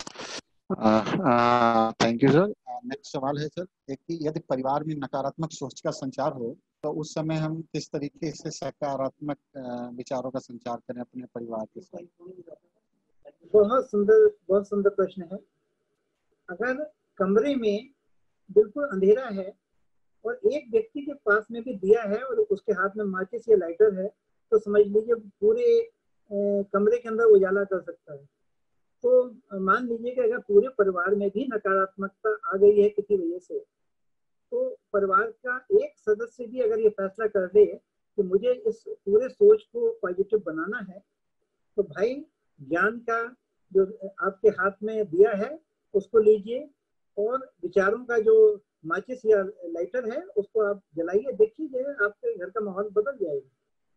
Thank you sir. Next सवाल है सर एक कि यदि परिवार में नकारात्मक सोच का संचार हो तो उस समय हम किस तरीके से सकारात्मक विचारों का संचार करें अपने परिवार के साथ। बहुत सुंदर बहुत सुंदर प्रश्न है। अगर कमरे में बिल्कुल अंधेरा है और एक व्यक्ति के पास में भी दिया है और उसके हाथ में माचिस या लाइटर है तो समझ लीजिए पूरे कमरे के अंदर उजाला कर सकता है। तो मान लीजिए कि अगर पूरे परिवार में भी नकारात्मकता आ गई है किसी वजह से, तो परिवार का एक सदस्य भी अगर ये फैसला कर ले कि मुझे इस पूरे सोच को पॉजिटिव बनाना है, तो भाई ज्ञान का जो आपके हाथ में दिया है उसको लीजिए और विचारों का जो माचिस या लाइटर है उसको आप जलाइए, देखिए जो है आपके घर का माहौल बदल जाएगा।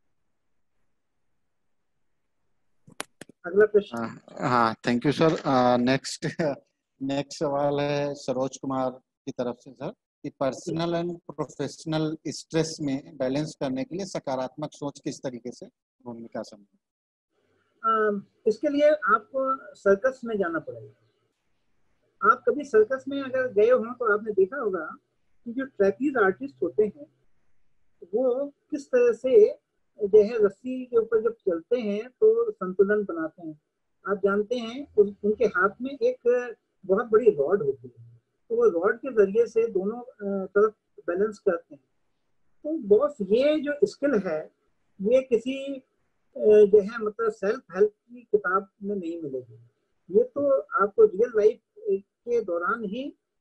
अगला प्रश्न। हाँ, thank you sir. Next next सवाल है सरोज कुमार की तरफ से सर कि पर्सनल एंड प्रोफेशनल स्ट्रेस में बैलेंस करने के लिए सकारात्मक सोच किस तरीके से भूमिका समझे। इसके लिए आपको सर्कस में जाना पड़ेगा। आप कभी सर्कस में अगर गए हो तो आपने देखा होगा कि जो ट्रैपीज आर्टिस्ट होते हैं वो किस तरह से जो है रस्सी के ऊपर जब चलते हैं तो संतुलन बनाते हैं। आप जानते हैं उन, उनके हाथ में एक बहुत बड़ी रॉड होती है, तो वो रॉड के जरिए से दोनों तरफ बैलेंस करते हैं। तो बॉस ये जो स्किल है ये किसी जो है मतलब सेल्फ हेल्प की किताब में नहीं मिलेगी। ये तो आपको रियल लाइफ के दौरान ही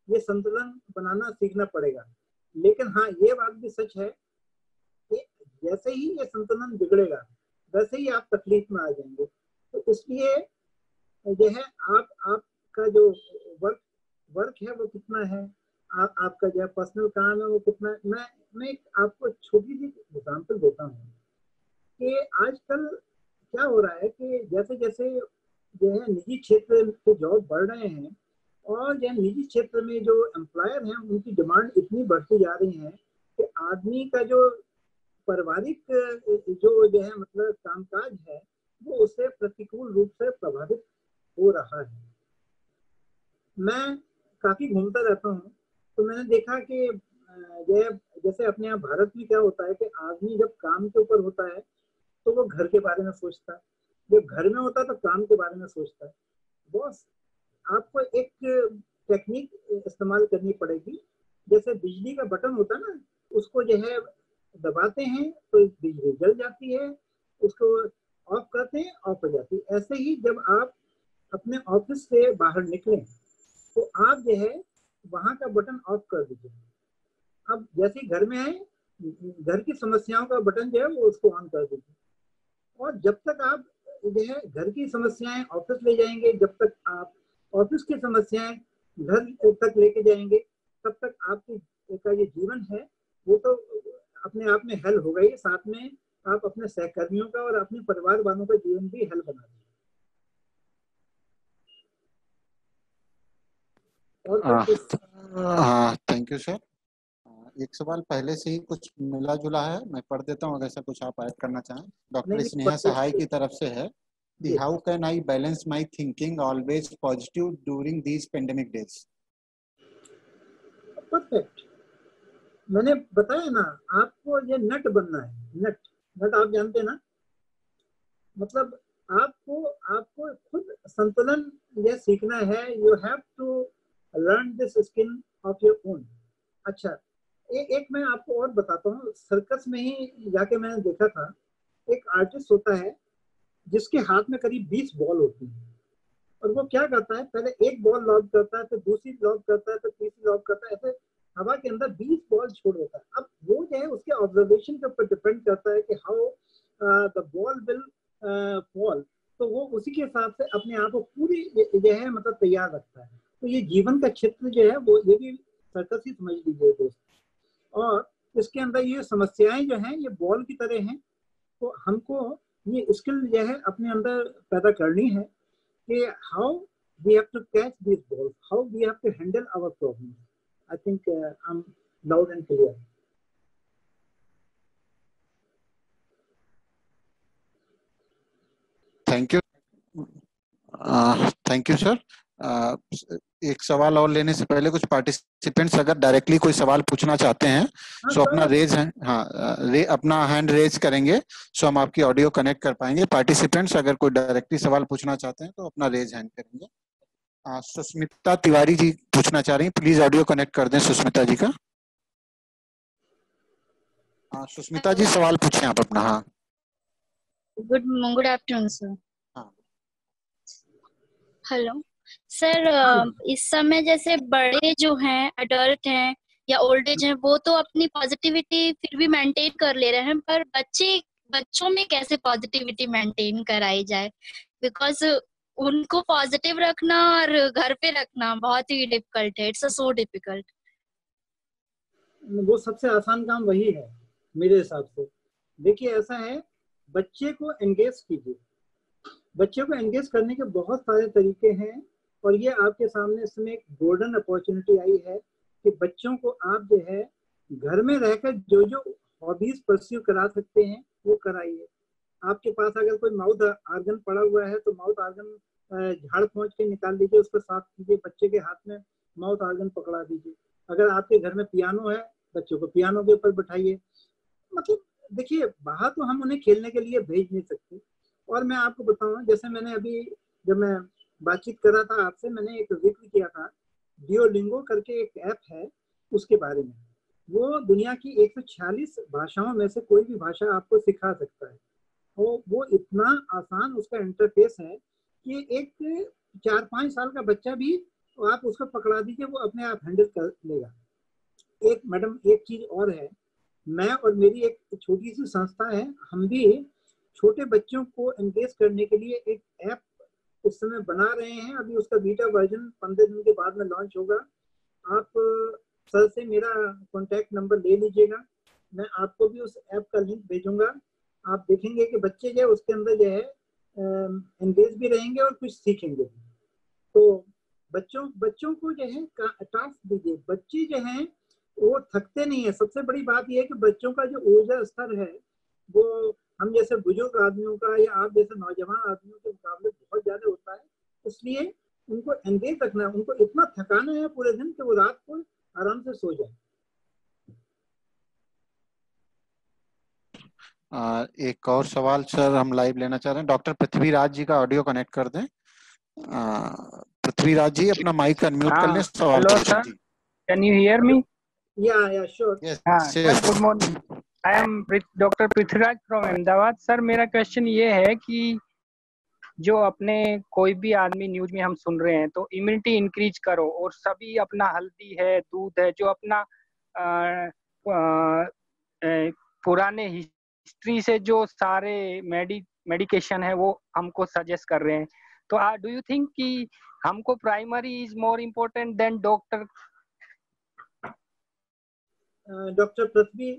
ये संतुलन बनाना सीखना पड़ेगा। लेकिन हाँ, ये बात भी सच है कि जैसे ही ये संतुलन बिगड़ेगा वैसे ही आप तकलीफ में आ जाएंगे। तो इसलिए जो है आप आपका जो वर्क वर्क है वो कितना है, आ, आपका जो पर्सनल काम है वो कितना। मैं मैं आपको छोटी सी एग्जांपल देता हूँ कि आजकल क्या हो रहा है कि जैसे जैसे जो है निजी क्षेत्र के जॉब बढ़ रहे हैं और जो निजी क्षेत्र में जो एम्प्लॉयर हैं उनकी डिमांड इतनी बढ़ती जा रही है कि आदमी का जो पारिवारिक जो जो है मतलब कामकाज है वो उससे प्रतिकूल रूप से प्रभावित हो रहा है। मैं काफी घूमता रहता हूँ तो मैंने देखा कि जो जैसे अपने यहाँ भारत में क्या होता है कि आदमी जब काम के ऊपर होता है तो वो घर के बारे में सोचता है, जब घर में होता है तो काम के बारे में सोचता है। बॉस, आपको एक टेक्निक इस्तेमाल करनी पड़ेगी। जैसे बिजली का बटन होता है ना, उसको जो है दबाते हैं तो बिजली जल जाती है, उसको ऑफ करते हैं ऑफ हो जाती है। ऐसे ही जब आप अपने ऑफिस से बाहर निकलें तो आप जो है वहां का बटन ऑफ कर दीजिए। अब जैसे ही घर में आए, घर की समस्याओं का बटन जो है वो उसको ऑन कर दीजिए। और जब तक आप जो है घर की समस्याएं ऑफिस ले जाएंगे, जब तक आप ऑफिस की समस्याएं घर तक लेके जाएंगे, तब तक आपकी का ये जीवन है वो तो अपने आप में हल होगा ही, साथ में आप अपने सहकर्मियों का और अपने परिवार वालों का जीवन भी हल बना देंगे। और हाँ, थैंक यू सर। एक सवाल पहले से ही कुछ मिला जुला है, मैं पढ़ देता हूँ, अगर कुछ आप ऐड करना चाहें। डॉक्टर स्नेहा सहाय की तरफ से है, how can I balance my thinking always positive during these pandemic days. Perfect. मैंने बताया ना आपको, ये नट बनना है। नट नट आप जानते हैं ना, मतलब आपको आपको खुद संतुलन ये सीखना है। You have to learn this skill of your own. अच्छा, ए, एक मैं आपको और बताता हूँ। सर्कस में ही जाके मैंने देखा था, एक आर्टिस्ट होता है जिसके हाथ में करीब बीस बॉल होती है और वो क्या करता है, पहले एक बॉल लॉब करता है, फिर दूसरी लॉब करता है, फिर तीसरी लॉब करता है, ऐसे हवा के अंदर बीस बॉल छोड़ देता है। अब वो जो है उसके ऑब्जर्वेशन के ऊपर डिपेंड करता है कि how the ball will fall, तो वो उसी के हिसाब से अपने आप को पूरी जो है मतलब तैयार रखता है। तो ये जीवन का क्षेत्र जो है वो ये भी सर्कस ही समझ लीजिए दोस्त। और इसके अंदर ये समस्याएं जो हैं ये बॉल की तरह हैं, तो हमको ये स्किल जो है अपने अंदर पैदा करनी है कि how we have to catch this ball, how we have to handle our problem. I think I am loud and clear. Thank you, thank you sir. एक सवाल और लेने से पहले कुछ पार्टिसिपेंट्स अगर डायरेक्टली कोई सवाल पूछना चाहते हैं सो अपना रेज है, हाँ रे, अपना हैंड रेज करेंगे सो हम आपकी ऑडियो कनेक्ट कर पाएंगे। पार्टिसिपेंट्स अगर कोई डायरेक्टली सवाल पूछना चाहते हैं तो अपना रेज हैंड करेंगे। आ, सुस्मिता तिवारी जी पूछना चाह रही हैं, प्लीज ऑडियो कनेक्ट कर दें सुस्मिता जी का। हाँ सुस्मिता जी सवाल पूछें आप अपना। हाँ, गुड गुड आफ्टरनून सर। हाँ हेलो सर, इस समय जैसे बड़े जो हैं, अडल्ट हैं या ओल्ड एज हैं, वो तो अपनी पॉजिटिविटी फिर भी मेंटेन कर ले रहे हैं, पर बच्चे बच्चों में कैसे पॉजिटिविटी मेंटेन कराई जाए? बिकॉज उनको पॉजिटिव रखना और घर पे रखना बहुत ही डिफिकल्ट है। It's so difficult. वो सबसे आसान काम वही है मेरे हिसाब से। देखिए ऐसा है, बच्चे को एंगेज कीजिए। बच्चों को एंगेज करने के बहुत सारे तरीके हैं और ये आपके सामने इसमें एक गोल्डन अपॉर्चुनिटी आई है कि बच्चों को आप जो है घर में रहकर जो जो हॉबीज परस्यू करा सकते हैं वो कराइए। आपके पास अगर कोई माउथ आर्गन पड़ा हुआ है तो माउथ आर्गन झाड़ पोंछ के निकाल दीजिए, उसको साफ कीजिए, बच्चे के हाथ में माउथ आर्गन पकड़ा दीजिए। अगर आपके घर में पियानो है, बच्चों को पियानो के ऊपर बैठाइए। मतलब देखिए, बाहर तो हम उन्हें खेलने के लिए भेज नहीं सकते। और मैं आपको बताऊं, जैसे मैंने अभी जब मैं बातचीत कर रहा था आपसे, मैंने एक जिक्र किया था डिओलिंगो करके एक ऐप है उसके बारे में। वो दुनिया की एक सौ छियालीस भाषाओं में से कोई भी भाषा आपको सिखा सकता है। वो वो इतना आसान उसका इंटरफेस है कि एक चार पाँच साल का बच्चा भी और आप उसको पकड़ा दीजिए, वो अपने आप हैंडल कर लेगा। एक मैडम एक चीज और है, मैं और मेरी एक छोटी सी संस्था है, हम भी छोटे बच्चों को एंगेज करने के लिए एक ऐप इस समय बना रहे हैं। अभी उसका बीटा वर्जन पंद्रह दिन के बाद में लॉन्च होगा। आप सर से मेरा कॉन्टैक्ट नंबर ले लीजिएगा, मैं आपको भी उस ऐप का लिंक भेजूंगा। आप देखेंगे कि बच्चे जो है उसके अंदर जो है एंगेज भी रहेंगे और कुछ सीखेंगे भी। तो बच्चों बच्चों को जो है टास्क दीजिए, बच्चे जो हैं वो थकते नहीं है। सबसे बड़ी बात यह है कि बच्चों का जो ऊर्जा स्तर है वो हम जैसे बुजुर्ग आदमियों का या आप जैसे नौजवान आदमियों के मुकाबले बहुत ज्यादा होता है। इसलिए उनको एंगेज रखना है, उनको इतना थकाना है पूरे दिन कि वो रात को आराम से सो जाए। आ, एक और सवाल सर हम लाइव लेना चाह रहे हैं। डॉक्टर पृथ्वीराज जी का ऑडियो कनेक्ट कर दें। पृथ्वीराज जी अपना माइक अनम्यूट कर लें, सवाल पूछें जी। Can you hear me? या या श्योर। हाँ sir, good morning. I am doctor Prithviraj from Ahmedabad. Sir मेरा क्वेश्चन ये है कि जो अपने कोई भी आदमी न्यूज में हम सुन रहे हैं तो इम्यूनिटी इंक्रीज करो, और सभी अपना हल्दी है, दूध है, जो अपना आ, आ, आ, पुराने हिस्ट्री से जो सारे मेडि मेडिकेशन है वो हमको सजेस्ट कर रहे हैं। तो डू यू थिंक कि हमको primary is more important than doctor? Doctor Prithvi,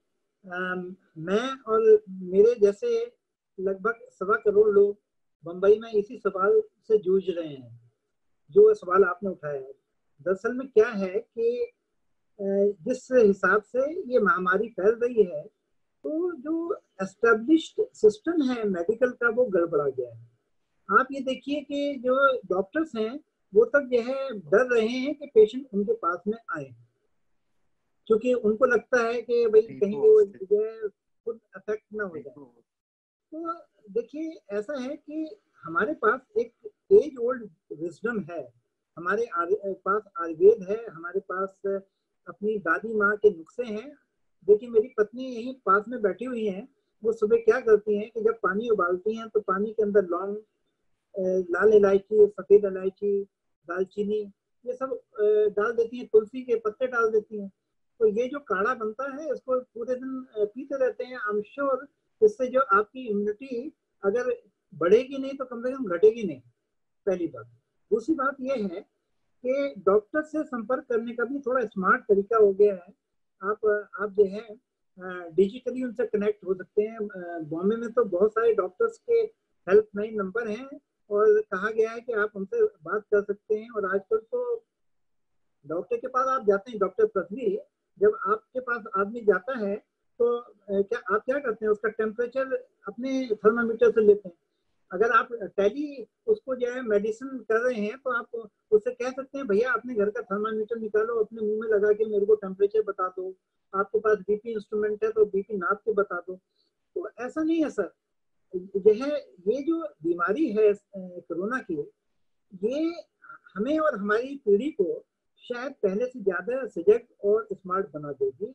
मैं और मेरे जैसे लगभग सवा करोड़ लोग बंबई में इसी सवाल से जूझ रहे हैं जो सवाल आपने उठाया है। दरअसल में क्या है कि जिस हिसाब से ये महामारी फैल रही है तो जो एस्टेब्लिश्ड सिस्टम है मेडिकल का वो गड़बड़ा गया है। आप ये देखिए कि जो डॉक्टर्स हैं वो तक जो है डर रहे हैं कि पेशेंट उनके पास में आए, क्योंकि उनको लगता है कि भाई कहीं वो जो है खुद अफेक्ट ना हो जाए। तो देखिए ऐसा है कि हमारे पास एक एज ओल्ड विजडम है, हमारे पास आयुर्वेद है, हमारे पास अपनी दादी माँ के नुस्खे हैं। देखिए मेरी पत्नी यहीं पास में बैठी हुई हैं, वो सुबह क्या करती हैं कि जब पानी उबालती हैं तो पानी के अंदर लौंग, लाल इलायची, सफेद इलायची, दालचीनी ये सब डाल देती हैं, तुलसी के पत्ते डाल देती हैं। तो ये जो काढ़ा बनता है इसको पूरे दिन पीते रहते हैं। आई एम श्योर इससे जो आपकी इम्यूनिटी अगर बढ़ेगी नहीं तो कम से कम घटेगी नहीं, पहली बात। दूसरी बात ये है कि डॉक्टर से संपर्क करने का भी थोड़ा स्मार्ट तरीका हो गया है। आप आप जो है डिजिटली उनसे कनेक्ट हो सकते हैं। बॉम्बे में तो बहुत सारे डॉक्टर्स के हेल्पलाइन नंबर हैं और कहा गया है कि आप उनसे बात कर सकते हैं। और आजकल तो डॉक्टर के पास आप जाते हैं, डॉक्टर पृथ्वी, जब आपके पास आदमी जाता है तो क्या आप क्या करते हैं, उसका टेम्परेचर अपने थर्मामीटर से लेते हैं। अगर आप टेली उसको जो है मेडिसिन कर रहे हैं तो आप उससे कह सकते हैं भैया अपने घर का थर्मामीटर निकालो, अपने मुंह में लगा के मेरे को टेम्परेचर बता दो। आपके पास बीपी इंस्ट्रूमेंट है तो बीपी नाप के बता दो। तो ऐसा नहीं है सर, यह ये जो बीमारी है कोरोना की, ये हमें और हमारी पीढ़ी को शायद पहले से ज्यादा सजग और स्मार्ट बना देगी।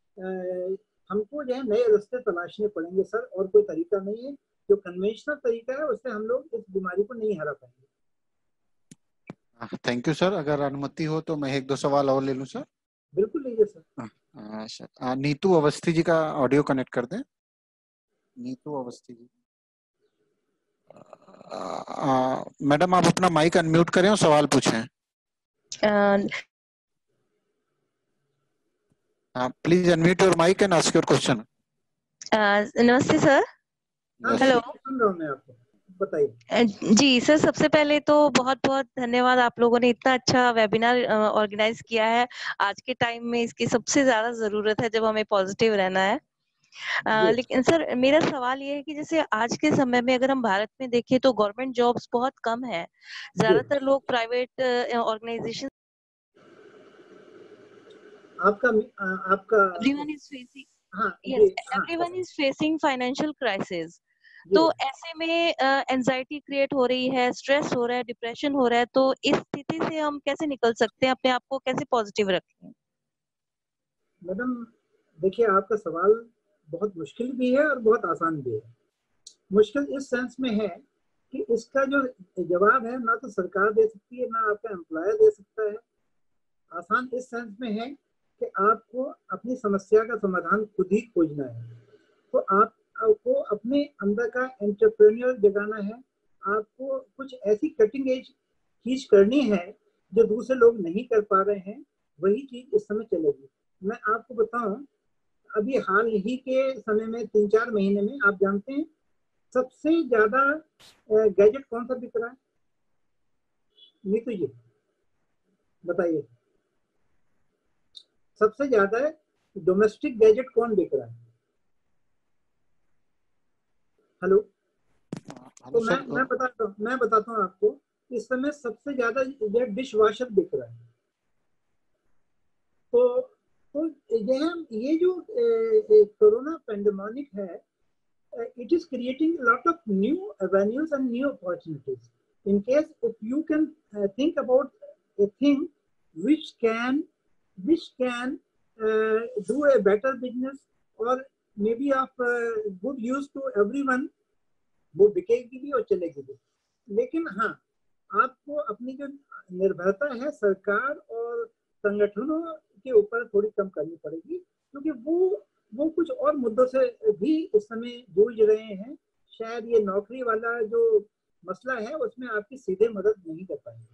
हमको जो है नए रास्ते तलाशने पड़ेंगे सर, और कोई तरीका नहीं है। जो कन्वेंशनल तरीका है उससे हम लोग इस बीमारी को नहीं हरा पाएंगे। Thank you sir. अगर अनुमति हो तो मैं एक दो सवाल और ले लूं सर। बिल्कुल लीजिए सर। आ, नीतू अवस्थी जी का ऑडियो कनेक्ट कर दें। नीतू अवस्थी जी, मैडम आप अपना माइक अनम्यूट करें और सवाल पूछें। Please unmute your mic and ask your question. नमस्ते सर। हेलो, सुन रहा हूं मैं आपको, बताइए। जी सर, सबसे पहले तो बहुत बहुत धन्यवाद, आप लोगों ने इतना अच्छा वेबिनार ऑर्गेनाइज किया है। आज के टाइम में इसकी सबसे ज्यादा जरूरत है जब हमें पॉजिटिव रहना है। आ, लेकिन सर मेरा सवाल ये है कि जैसे आज के समय में अगर हम भारत में देखें तो गवर्नमेंट जॉब्स बहुत कम है, ज्यादातर लोग प्राइवेट ऑर्गेनाइजेशन। आपका आपका एवरीवन इज फेसिंग हाँ yes everyone is facing financial crisis. तो ऐसे में एंजाइटी क्रिएट हो रही है, स्ट्रेस हो रहा है, डिप्रेशन हो रहा है। तो इस स्थिति से हम कैसे निकल सकते हैं, अपने आप को कैसे पॉजिटिव रखें? मैडम देखिए, आपका सवाल बहुत मुश्किल भी है और बहुत आसान भी है। मुश्किल इस सेंस में है कि इसका जो जवाब है ना तो सरकार दे सकती है, ना आपका एम्प्लॉयर दे सकता है। आसान इस सेंस में है कि आपको अपनी समस्या का समाधान खुद ही खोजना है। तो आप आपको अपने अंदर का एंटरप्रेन्योर जगाना है। आपको कुछ ऐसी कटिंग एज चीज करनी है जो दूसरे लोग नहीं कर पा रहे हैं, वही चीज इस समय चलेगी। मैं आपको बताऊं, अभी हाल ही के समय में तीन चार महीने में आप जानते हैं सबसे ज्यादा गैजेट कौन सा बिक रहा है? नीतू जी बताइए, सबसे ज्यादा डोमेस्टिक गैजेट कौन बिक रहा है? हेलो। तो मैं मैं बताता हूँ मैं बताता हूँ आपको, इस समय सबसे ज्यादा ये डिश वॉशर बिक रहा है। तो तो यह ये जो कोरोना पेंडेमिक है, it is creating a lot of new avenues and new opportunities. In case if you can uh, think about a thing which can which can uh, do a better business or maybe of uh, good use to everyone, वो बिकेगी भी और चलेगी भी। लेकिन हाँ, आपको अपनी जो निर्भरता है सरकार और संगठनों के ऊपर थोड़ी कम करनी पड़ेगी, क्योंकि वो वो कुछ और मुद्दों से भी इस समय जूझ रहे हैं। शायद ये नौकरी वाला जो मसला है उसमें आपकी सीधे मदद नहीं कर पाएंगे।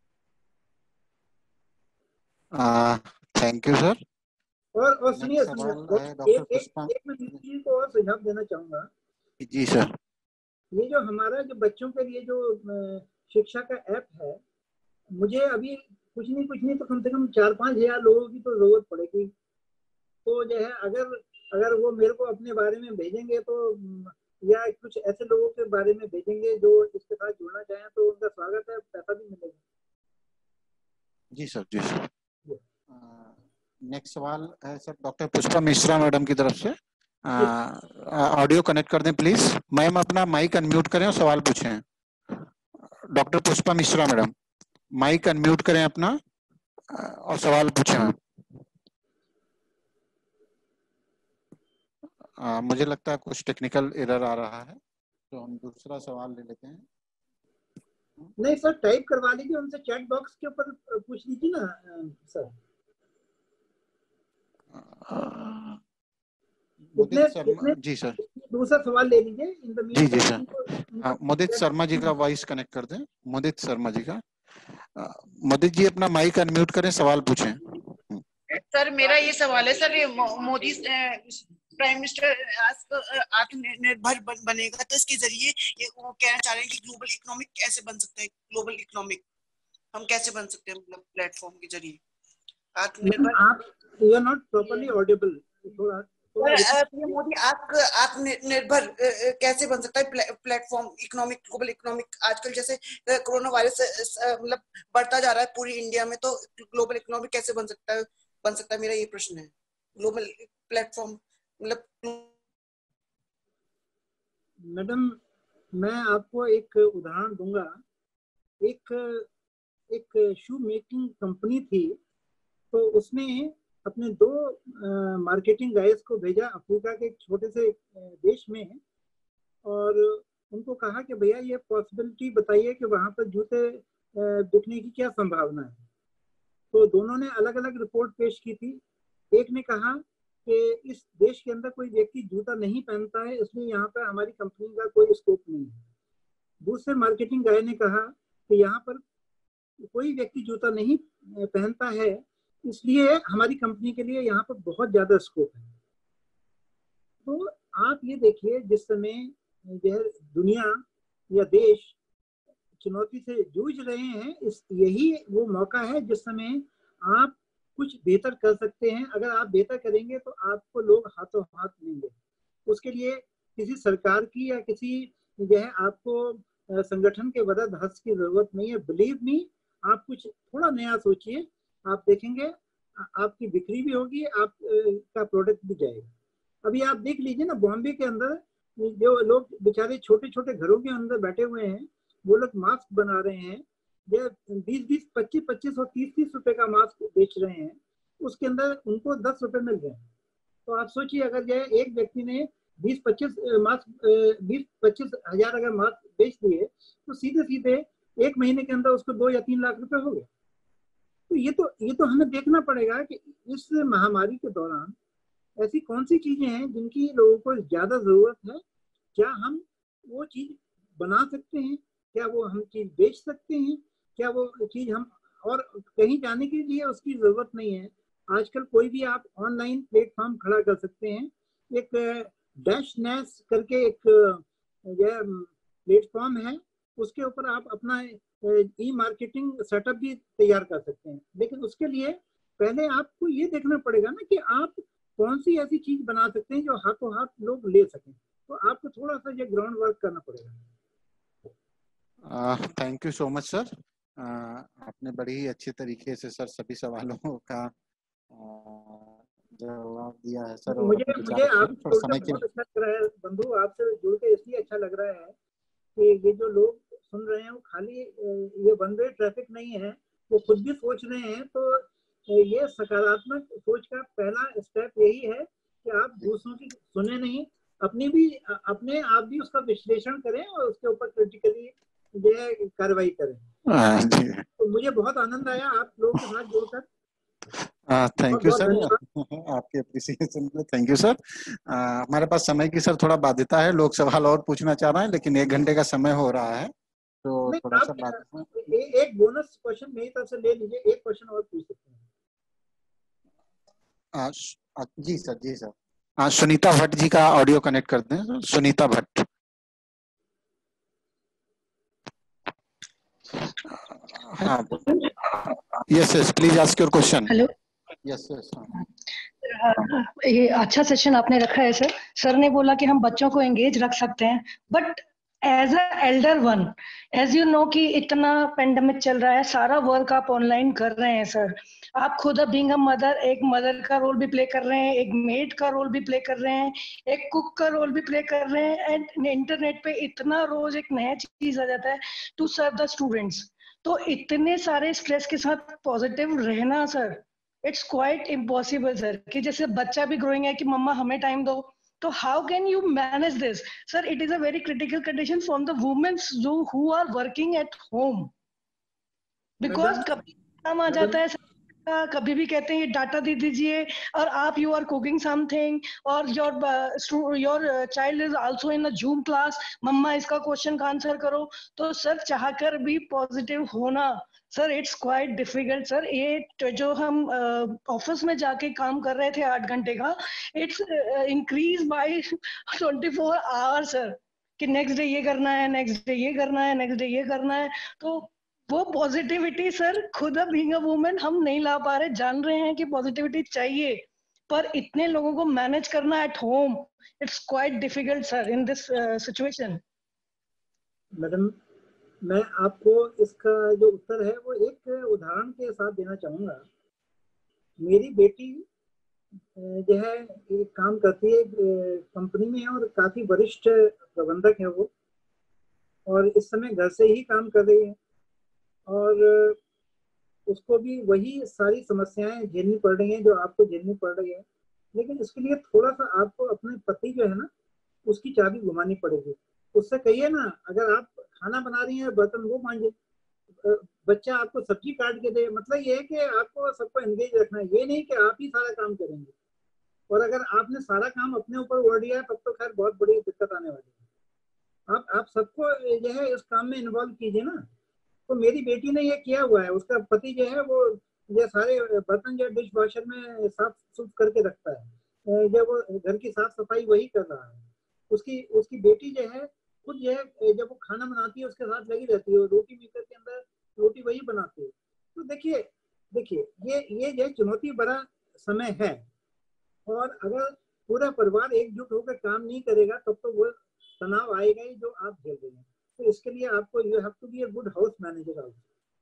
Thank you sir. और और सुनिए सुनिए एक एक एक मैं जी को और सुझाव देना चाहूंगा। जी सर। ये जो हमारा जो बच्चों के लिए जो शिक्षा का ऐप है, मुझे अभी कुछ नहीं कुछ नहीं तो कम से कम चार पांच हजार लोगों की तो जरूरत पड़ेगी। तो जो है अगर अगर वो मेरे को अपने बारे में भेजेंगे तो, या कुछ ऐसे लोगों के बारे में भेजेंगे जो इसके साथ जुड़ना चाहें, तो उनका स्वागत है, पैसा भी मिलेगा। जी सर जी सर। नेक्स्ट सवाल है sir doctor Pushpa Mishra madam की तरफ से। ऑडियो कनेक्ट कर दें प्लीज। मैम अपना माइक अनम्यूट करें और सवाल पूछें। Doctor Pushpa Mishra madam, mic unmute करें अपना और सवाल पूछें। मैम आ, मुझे लगता है कुछ टेक्निकल एरर आ रहा है, तो हम दूसरा सवाल ले लेते हैं। नहीं सर, टाइप करवा लीजिए उनसे, चैट बॉक्स के ऊपर पूछ लीजिए ना सर। मुदित शर्मा जी सर, दूसरा सवाल ले लीजिए। इन द जी जी सर। मुदित शर्मा जी का वॉइस कनेक्ट कर दें। मुदित शर्मा जी का, मुदित जी अपना माइक अनम्यूट करें, सवाल पूछें। सर मेरा ये सवाल है सर, ये मोदी प्राइम मिनिस्टर आत्मनिर्भर बनेगा तो इसके जरिए ये वो कहना चाह रहे हैं कि ग्लोबल इकोनॉमिक कैसे बन सकता है, ग्लोबल इकोनॉमिक हम कैसे बन सकते हैं, मतलब प्लेटफॉर्म के जरिए आत्मनिर्भर। आप you are not properly audible. Modi आप आत्मनिर्भर कैसे बन सकता है प्लेटफॉर्म इकोनॉमिक, ग्लोबल इकोनॉमिक। आजकल जैसे कोरोना वायरस मतलब बढ़ता जा रहा है पूरी इंडिया में, तो ग्लोबल इकोनॉमिक कैसे बन सकता है बन सकता है मेरा ये प्रश्न है। ग्लोबल प्लेटफॉर्म मतलब। मैडम मैं आपको एक उदाहरण दूंगा। एक एक शू मेकिंग कंपनी थी, तो उसने अपने दो मार्केटिंग गाइज को भेजा अफ्रीका के एक छोटे से देश में, और उनको कहा कि भैया ये पॉसिबिलिटी बताइए कि वहां पर जूते बिकने की क्या संभावना है। तो दोनों ने अलग अलग रिपोर्ट पेश की थी। एक ने कहा कि इस देश के अंदर कोई व्यक्ति जूता नहीं पहनता है, इसलिए यहाँ पर हमारी कंपनी का कोई स्कोप नहीं है। दूसरे मार्केटिंग गाय ने कहा कि यहाँ पर कोई व्यक्ति जूता नहीं पहनता है, इसलिए हमारी कंपनी के लिए यहाँ पर बहुत ज्यादा स्कोप है। तो आप ये देखिए, जिस समय यह दुनिया या देश चुनौती से जूझ रहे हैं, इस यही वो मौका है जिस समय आप कुछ बेहतर कर सकते हैं। अगर आप बेहतर करेंगे तो आपको लोग हाथों हाथ लेंगे। उसके लिए किसी सरकार की या किसी जो है आपको संगठन के वरद हस्त की जरूरत नहीं है। बिलीव मी, आप कुछ थोड़ा नया सोचिए, आप देखेंगे आपकी बिक्री भी होगी, आप का प्रोडक्ट भी जाएगा। अभी आप देख लीजिए ना, बॉम्बे के अंदर जो लोग बेचारे छोटे छोटे घरों के अंदर बैठे हुए हैं, वो लोग मास्क बना रहे हैं, ये बीस बीस पच्चीस पच्चीस और तीस तीस रुपए का मास्क बेच रहे हैं, उसके अंदर उनको दस रुपए मिल रहे हैं। तो आप सोचिए, अगर ये एक व्यक्ति ने बीस पच्चीस मास्क बीस पच्चीस हजार अगर मास्क बेच दिए तो सीधे सीधे एक महीने के अंदर उसको दो या तीन लाख रुपए हो गए। तो ये तो ये तो हमें देखना पड़ेगा कि इस महामारी के दौरान ऐसी कौन सी चीजें हैं जिनकी लोगों को ज्यादा जरूरत है, क्या हम वो चीज बना सकते हैं, क्या वो हम चीज बेच सकते हैं, क्या वो चीज हम, और कहीं जाने के लिए उसकी जरूरत नहीं है। आजकल कोई भी आप ऑनलाइन प्लेटफॉर्म खड़ा कर सकते हैं। एक डैश नैश करके एक प्लेटफॉर्म है, उसके ऊपर आप अपना ई मार्केटिंग सेटअप भी तैयार कर सकते हैं। लेकिन उसके लिए पहले आपको ये देखना पड़ेगा ना कि आप कौन सी ऐसी चीज बना सकते हैं जो हाथों हाथ लोग ले सकें। तो आपको थोड़ा सा ये ग्राउंड वर्क करना पड़ेगा। Thank you so much sir. आपने बड़ी ही अच्छे तरीके से सर सभी सवालों का जवाब दिया है सर। मुझे मुझे आपसे जुड़ के बहुत अच्छा लग रहा है बंधु, आपसे जुड़ के इसलिए अच्छा लग रहा है कि ये जो लोग सुन रहे हैं वो खाली ये वन वे ट्रैफिक नहीं है, वो खुद भी सोच रहे हैं। तो ये सकारात्मक सोच का पहला स्टेप यही है कि आप दूसरों की सुने नहीं, अपनी भी अपने आप भी उसका विश्लेषण करें और उसके ऊपर क्रिटिकली जो है कार्रवाई करें। तो मुझे बहुत आनंद आया आप लोगों के साथ जुड़कर। थैंक यू सर, आपके अप्रिसिएशन के थैंक यू सर। हमारे पास समय की सर थोड़ा बाध्यता है, लोग सवाल और पूछना चाह रहे हैं लेकिन एक घंटे का समय हो रहा है तो थोड़ा सा बात ए, एक बोनस क्वेश्चन मेरी तरफ से ले लीजिए, एक क्वेश्चन और पूछ सकते हैं। आ, जी सर जी सर। हाँ, सुनीता भट्ट जी का ऑडियो कनेक्ट कर दें। सुनीता भट्ट। हाँ, yes yes please ask your question. Hello. Yes yes. ये अच्छा सेशन आपने रखा है सर। सर ने बोला कि हम बच्चों को एंगेज रख सकते हैं, but as a elder one, as you know कि इतना पेंडेमिक चल रहा है, सारा वर्क आप ऑनलाइन कर रहे हैं सर। आप खुद बीइंग अ मदर, एक मदर का रोल भी प्ले कर रहे हैं, एक मेड का रोल भी प्ले कर रहे हैं, एक कुक का रोल भी प्ले कर रहे हैं, एंड इंटरनेट पे इतना रोज एक नया चीज आ जाता है टू सर्व द स्टूडेंट्स। तो इतने सारे स्ट्रेस के साथ पॉजिटिव रहना sir, it's quite impossible sir. कि जैसे बच्चा भी ग्रोइंग है कि मम्मा हमें टाइम दो, तो how can you manage this sir? It is a very critical condition from the women's जो who are working at home, because कभी काम आ जाता है, कभी भी कहते हैं ये डाटा दे दीजिए, और आप यू आर कुकिंग समथिंग और your your child is also in a zoom class, मम्मा इसका क्वेश्चन का आंसर करो। तो सर चाहकर भी पॉजिटिव होना sir, it's quite difficult sir. ये जो हम ऑफिस uh, में जाके काम कर रहे थे आठ घंटे का, it's increase by twenty four hours sir, कि नेक्स्ट डे ये करना है, नेक्स्ट डे ये करना है, नेक्स्ट डे ये करना है। तो वो पॉजिटिविटी सर खुद बीइंग अ वुमन हम नहीं ला पा रहे। जान रहे हैं कि पॉजिटिविटी चाहिए, पर इतने लोगों को मैनेज करना at home, it's quite difficult sir in this situation. Madam, मैं आपको इसका जो उत्तर है वो एक उदाहरण के साथ देना चाहूंगा। मेरी बेटी जो है एक काम करती है कंपनी में और काफी वरिष्ठ प्रबंधक है वो, और इस समय घर से ही काम कर रही है, और उसको भी वही सारी समस्याएं झेलनी पड़ रही हैं जो आपको झेलनी पड़ रही है। लेकिन इसके लिए थोड़ा सा आपको अपने पति जो है ना उसकी चाबी घुमानी पड़ेगी। उससे कहिए ना, अगर आप खाना बना रही हैं बर्तन वो मांजे, बच्चा आपको सब्जी काट के दे। मतलब ये है कि आपको सबको एंगेज रखना है, ये नहीं कि आप ही सारा काम करेंगे। और अगर आपने सारा काम अपने ऊपर ओढ़ लिया तब तो खैर बहुत बड़ी दिक्कत आने वाली है। आप आप सबको जो है इस काम में इन्वॉल्व कीजिए ना। तो मेरी बेटी ने ये किया हुआ है, उसका पति जो है वो ये सारे बर्तन जो डिश वॉशर में साफ सुफ करके रखता है, जब वो घर की साफ सफाई वही कर रहा है। उसकी उसकी बेटी जो है खुद जो है जब वो खाना बनाती है उसके साथ लगी रहती है, रोटी मेकर के अंदर रोटी वही बनाती है। तो देखिए देखिए ये ये जो चुनौती बड़ा समय है, और अगर पूरा परिवार एकजुट होकर काम नहीं करेगा तब तो वो तनाव आएगा ही जो आप झेल रहे हैं। तो इसके लिए आपको you have to be a good house manager also.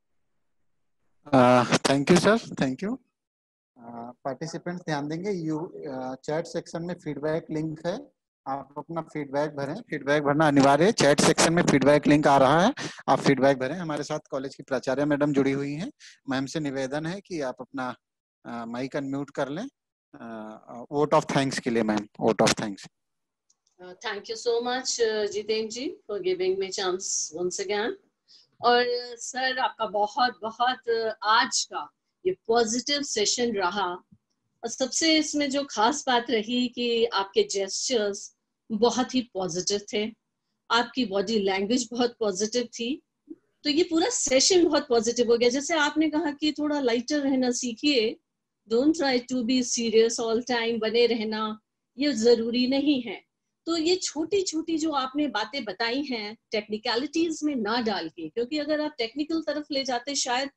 Thank you sir, thank you. Participants ध्यान देंगे, यू चैट सेक्शन में फीडबैक लिंक है, आप अपना फीडबैक भरें। फीडबैक भरना अनिवार्य है, चैट सेक्शन में फीडबैक लिंक आ रहा है, आप फीडबैक भरें। हमारे साथ कॉलेज की प्राचार्य मैडम जुड़ी हुई हैं, मैम से निवेदन है कि आप अपना माइक अनम्यूट कर लें वोट ऑफ थैंक्स के लिए। Ma'am, vote of thanks. Uh, thank you so much, uh, Jiten ji, for giving me chance once again. और सर uh, आपका बहुत बहुत uh, आज का ये पॉजिटिव सेशन रहा, और सबसे इसमें जो खास बात रही कि आपके जेस्चर्स बहुत ही पॉजिटिव थे, आपकी बॉडी लैंग्वेज बहुत पॉजिटिव थी, तो ये पूरा सेशन बहुत पॉजिटिव हो गया। जैसे आपने कहा कि थोड़ा लाइटर रहना सीखिए, don't try to be serious all time, बने रहना ये जरूरी नहीं है। तो ये छोटी छोटी जो आपने बातें बताई हैं टेक्निकलिटीज में ना डाल के, क्योंकि अगर आप टेक्निकल तरफ ले जाते शायद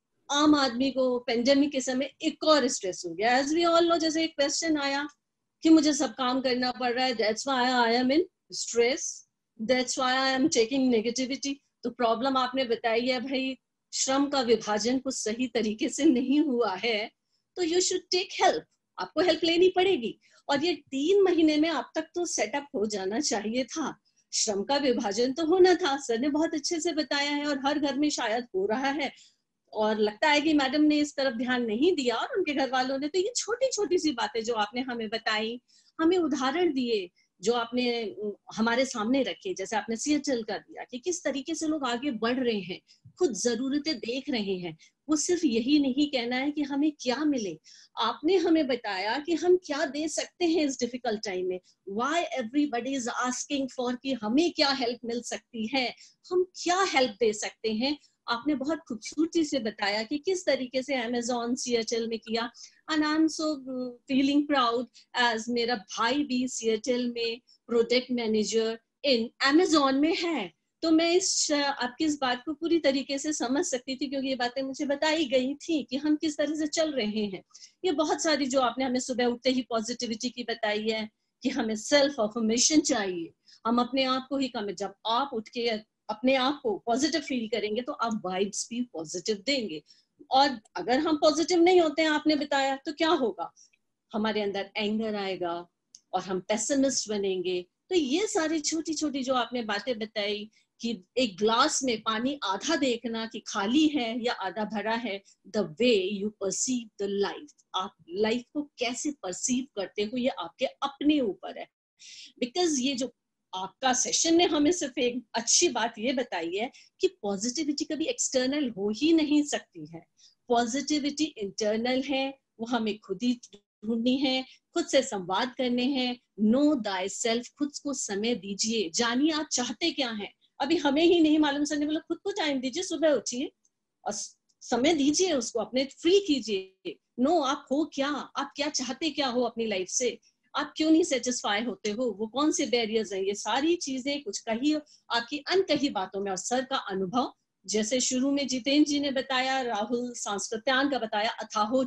आम आदमी को पेंडेमिक के समय एक और स्ट्रेस हो गया। एज वी ऑल नो, जैसे एक क्वेश्चन आया कि मुझे सब काम करना पड़ रहा है, that's why I am in stress, that's why I am taking negativity. तो प्रॉब्लम आपने बताई है भाई, श्रम का विभाजन कुछ सही तरीके से नहीं हुआ है, तो यू शुड टेक हेल्प, आपको हेल्प लेनी पड़ेगी। और ये तीन महीने में आप तक तो सेटअप हो जाना चाहिए था, श्रम का विभाजन तो होना था। सर ने बहुत अच्छे से बताया है, और हर घर में शायद हो रहा है, और लगता है कि मैडम ने इस तरफ ध्यान नहीं दिया और उनके घर वालों ने। तो ये छोटी छोटी सी बातें जो आपने हमें बताई, हमें उदाहरण दिए जो आपने हमारे सामने रखे, जैसे आपने सियाटल का दिया कि किस तरीके से लोग आगे बढ़ रहे हैं, खुद जरूरतें देख रहे हैं। वो सिर्फ यही नहीं कहना है कि हमें क्या मिले, आपने हमें बताया कि हम क्या दे सकते हैं इस डिफिकल्ट टाइम में। Why everybody is asking for कि हमें क्या हेल्प मिल सकती है, हम क्या हेल्प दे सकते हैं। आपने बहुत खूबसूरती से बताया कि किस तरीके से अमेज़न सियाटल में किया, and I am so feeling proud as मेरा भाई भी सियाटल में प्रोडक्ट मैनेजर इन अमेज़न में है। तो मैं इस आपकी इस बात को पूरी तरीके से समझ सकती थी, क्योंकि ये बातें मुझे बताई गई थी कि हम किस तरह से चल रहे हैं। ये बहुत सारी जो आपने हमें सुबह उठते ही पॉजिटिविटी की बताई है कि हमें सेल्फ अफर्मेशन चाहिए, हम अपने आप को ही कम, जब आप उठ के अपने आप को पॉजिटिव फील करेंगे तो आप वाइब्स भी पॉजिटिव देंगे। और अगर हम पॉजिटिव नहीं होते हैं, आपने बताया, तो क्या होगा, हमारे अंदर एंगर आएगा और हम पेसिमिस्ट बनेंगे। तो ये सारी छोटी छोटी जो आपने बातें बताई कि एक ग्लास में पानी आधा देखना कि खाली है या आधा भरा है, the way you perceive the life, आप लाइफ को कैसे परसीव करते हो ये आपके अपने ऊपर है। बिकॉज ये जो आपका सेशन ने हमें सिर्फ एक अच्छी बात ये बताई है कि पॉजिटिविटी कभी एक्सटर्नल हो ही नहीं सकती है, पॉजिटिविटी इंटरनल है, वो हमें खुद ही ढूंढनी है, खुद से संवाद करने हैं। नो दाई सेल्फ, खुद को समय दीजिए, जानिए आप चाहते क्या हैं। अभी हमें ही नहीं मालूम, सर ने बोला खुद को टाइम दीजिए, सुबह उठिए और समय दीजिए उसको, अपने फ्री कीजिए। नो, आप हो क्या, आप क्या चाहते क्या हो अपनी लाइफ से, आप क्यों नहीं सेटिस्फाई होते हो, वो कौन से बैरियर्स हैं। ये सारी चीजें कुछ कही आपकी अनकही बातों में, और सर का अनुभव, जैसे शुरू में जितेंद्र जी ने बताया, राहुल सांस्कृत्यान का बताया, अथाहो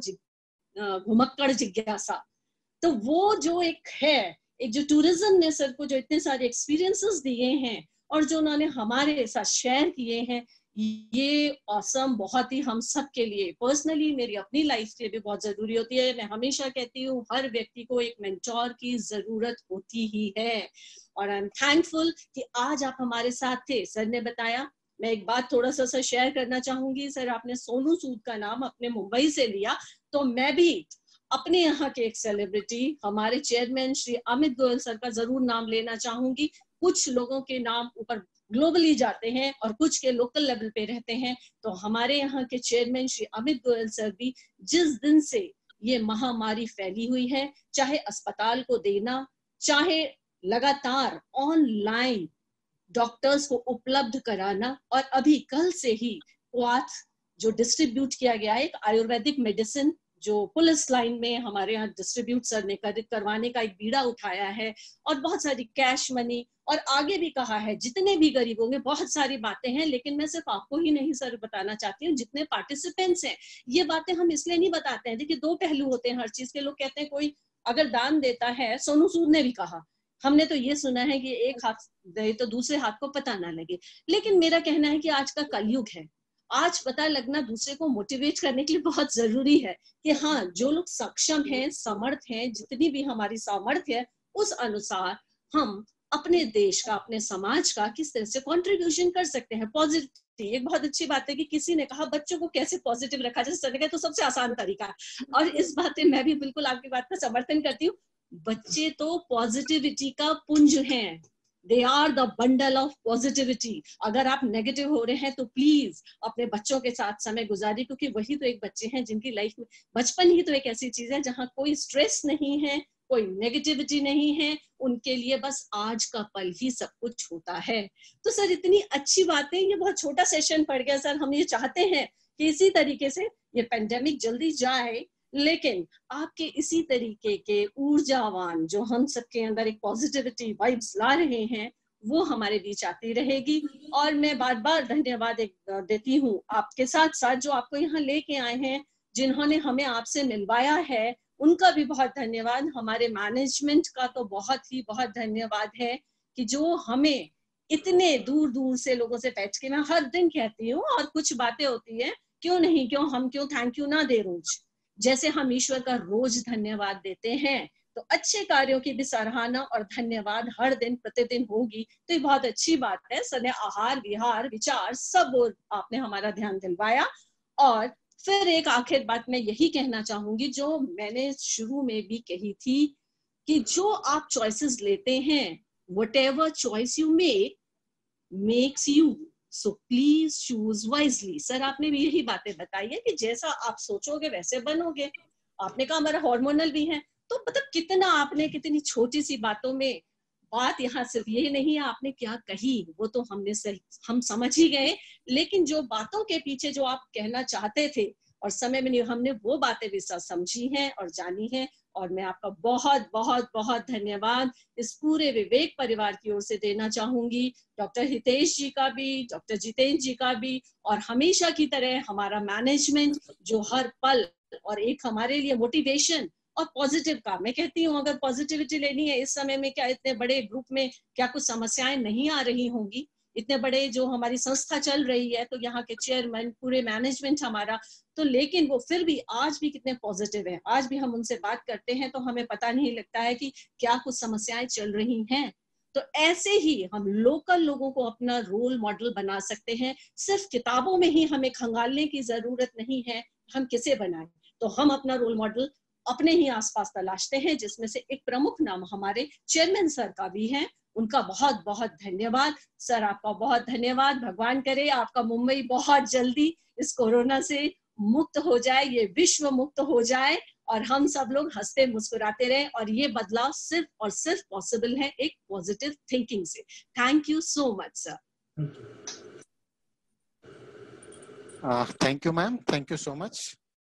घुमक्कड़ जिज्ञासा, तो वो जो एक है, एक जो टूरिज्म ने सर को जो इतने सारे एक्सपीरियंसेस दिए हैं और जो उन्होंने हमारे साथ शेयर किए हैं, ये ऑसम बहुत ही हम सब के लिए, पर्सनली मेरी अपनी लाइफ के लिए भी बहुत जरूरी होती है। मैं हमेशा कहती हूँ हर व्यक्ति को एक मेंटोर की जरूरत होती ही है, और आई एम थैंकफुल कि आज आप हमारे साथ थे। सर ने बताया, मैं एक बात थोड़ा सा सर शेयर करना चाहूंगी। सर आपने सोनू सूद का नाम अपने मुंबई से लिया, तो मैं भी अपने यहाँ के एक सेलिब्रिटी हमारे चेयरमैन श्री अमित गोयल सर का जरूर नाम लेना चाहूंगी। कुछ लोगों के नाम ऊपर ग्लोबली जाते हैं और कुछ के लोकल लेवल पे रहते हैं, तो हमारे यहाँ के चेयरमैन श्री अमित गोयल सर भी जिस दिन से ये महामारी फैली हुई है, चाहे अस्पताल को देना, चाहे लगातार ऑनलाइन डॉक्टर्स को उपलब्ध कराना, और अभी कल से ही क्वाथ जो डिस्ट्रीब्यूट किया गया है, एक आयुर्वेदिक मेडिसिन जो पुलिस लाइन में हमारे यहाँ डिस्ट्रीब्यूट सर ने कर, करवाने का एक बीड़ा उठाया है, और बहुत सारी कैश मनी, और आगे भी कहा है जितने भी गरीब होंगे, बहुत सारी बातें हैं, लेकिन मैं सिर्फ आपको ही नहीं सर बताना चाहती हूँ, जितने पार्टिसिपेंट्स हैं। ये बातें हम इसलिए नहीं बताते हैं, देखिए दो पहलू होते हैं हर चीज के। लोग कहते हैं कोई अगर दान देता है, सोनू सूद ने भी कहा, हमने तो ये सुना है कि एक हाथ दे तो दूसरे हाथ को पता ना लगे, लेकिन मेरा कहना है कि आज का कलयुग है, आज पता लगना दूसरे को मोटिवेट करने के लिए बहुत जरूरी है कि हाँ, जो लोग सक्षम हैं, समर्थ हैं, जितनी भी हमारी सामर्थ्य है, उस अनुसार हम अपने देश का, अपने समाज का किस तरह से कंट्रीब्यूशन कर सकते हैं। पॉजिटिव, एक बहुत अच्छी बात है कि किसी ने कहा बच्चों को कैसे पॉजिटिव रखा जाए, सर ने कहा तो सबसे आसान तरीका, और इस बात में मैं भी बिल्कुल आपकी बात का समर्थन करती हूँ। बच्चे तो पॉजिटिविटी का पुंज हैं, they are the bundle of positivity. अगर आप नेगेटिव हो रहे हैं तो प्लीज अपने बच्चों के साथ समय गुजारिए, क्योंकि वही तो एक बच्चे हैं जिनकी लाइफ में बचपन ही तो एक ऐसी चीज है जहाँ कोई स्ट्रेस नहीं है, कोई नेगेटिविटी नहीं है, उनके लिए बस आज का पल ही सब कुछ होता है। तो सर इतनी अच्छी बातें, ये बहुत छोटा सेशन पड़ गया सर, हम ये चाहते हैं कि इसी तरीके से ये पेंडेमिक जल्दी जाए, लेकिन आपके इसी तरीके के ऊर्जावान जो हम सबके अंदर एक पॉजिटिविटी वाइब्स ला रहे हैं वो हमारे बीच आती रहेगी। और मैं बार बार धन्यवाद एक देती हूँ आपके साथ साथ जो आपको यहाँ लेके आए हैं, जिन्होंने हमें आपसे मिलवाया है, उनका भी बहुत धन्यवाद। हमारे मैनेजमेंट का तो बहुत ही बहुत धन्यवाद है कि जो हमें इतने दूर दूर से लोगों से बैठ के, मैं हर दिन कहती हूँ और कुछ बातें होती है, क्यों नहीं, क्यों हम क्यों थैंक यू ना दे रोज, जैसे हम ईश्वर का रोज धन्यवाद देते हैं, तो अच्छे कार्यों की भी सराहना और धन्यवाद हर दिन प्रतिदिन होगी। तो ये बहुत अच्छी बात है। सने आहार विहार विचार सब आपने हमारा ध्यान दिलवाया। और फिर एक आखिर बात मैं यही कहना चाहूंगी जो मैंने शुरू में भी कही थी कि जो आप चॉइसेस लेते हैं, whatever choice you make makes you, so please choose wisely। Sir आपने भी यही बातें बताई है कि जैसा आप सोचोगे वैसे बनोगे। आपने कहा हमारा हार्मोनल भी है, तो मतलब कितना आपने कितनी छोटी सी बातों में बात, यहाँ सिर्फ ये नहीं है आपने क्या कही वो तो हमने सही हम समझ ही गए, लेकिन जो बातों के पीछे जो आप कहना चाहते थे और समय में नहीं, हमने वो बातें भी समझी हैं और जानी हैं। और मैं आपका बहुत बहुत बहुत धन्यवाद इस पूरे विवेक परिवार की ओर से देना चाहूंगी, डॉक्टर हितेश जी का भी, डॉक्टर जितेंद्र जी का भी, और हमेशा की तरह हमारा मैनेजमेंट जो हर पल और एक हमारे लिए मोटिवेशन और पॉजिटिव का, मैं कहती हूँ अगर पॉजिटिविटी लेनी है इस समय में, क्या इतने बड़े ग्रुप में क्या कुछ समस्याएं नहीं आ रही होंगी, इतने बड़े जो हमारी संस्था चल रही है, तो यहाँ के चेयरमैन पूरे मैनेजमेंट हमारा, तो लेकिन वो फिर भी आज भी कितने पॉजिटिव हैं। आज भी हम उनसे बात करते हैं तो हमें पता नहीं लगता है कि क्या कुछ समस्याएं चल रही हैं। तो ऐसे ही हम लोकल लोगों को अपना रोल मॉडल बना सकते हैं। सिर्फ किताबों में ही हमें खंगालने की जरूरत नहीं है, हम किसे बनाएं। तो हम अपना रोल मॉडल अपने ही आसपास तलाशते हैं, जिसमें से एक प्रमुख नाम हमारे चेयरमैन सर का भी है। उनका बहुत बहुत धन्यवाद सर, आपका बहुत धन्यवाद। भगवान करे आपका मुंबई बहुत जल्दी इस कोरोना से मुक्त हो जाए, ये विश्व मुक्त हो जाए और हम सब लोग हंसते मुस्कुराते रहें। और ये बदलाव सिर्फ और सिर्फ पॉसिबल है एक पॉजिटिव थिंकिंग से। Thank you so much sir. Thank you ma'am, thank you so much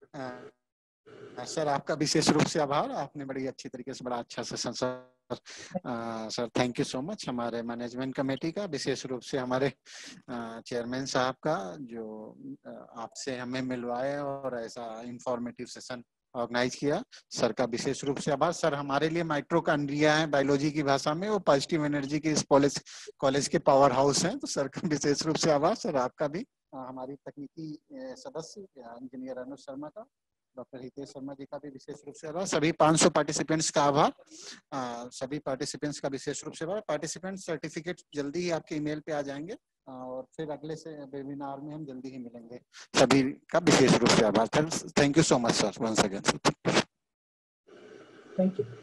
sir. आपका विशेष रूप से आभार, आपने बड़ी अच्छी तरीके से बड़ा अच्छा session sir. Sir thank you so much. हमारे मैनेजमेंट कमेटी का, विशेष रूप से हमारे चेयरमैन साहब का जो आपसे हमें मिलवाए और ऐसा इंफॉर्मेटिव सेशन ऑर्गेनाइज किया, सर का विशेष रूप से आभार। सर हमारे लिए माइटोकॉन्ड्रिया है बायोलॉजी की भाषा में, वो पॉजिटिव एनर्जी के इस कॉलेज कॉलेज के पावर हाउस हैं, तो सर का विशेष रूप से आभार। सर आपका भी, हमारी तकनीकी सदस्य इंजीनियर अनुज शर्मा का, डॉक्टर हितेश शर्मा जी का भी विशेष रूप से आभार। सभी पाँच सौ पार्टिसिपेंट्स का आभार, सभी पार्टिसिपेंट्स का विशेष रूप से आभार। पार्टिसिपेंट सर्टिफिकेट जल्दी ही आपके ईमेल पे आ जाएंगे और फिर अगले से वेबिनार में हम जल्दी ही मिलेंगे। सभी का विशेष रूप से आभार। Thank you so much sir, once again. Thank you.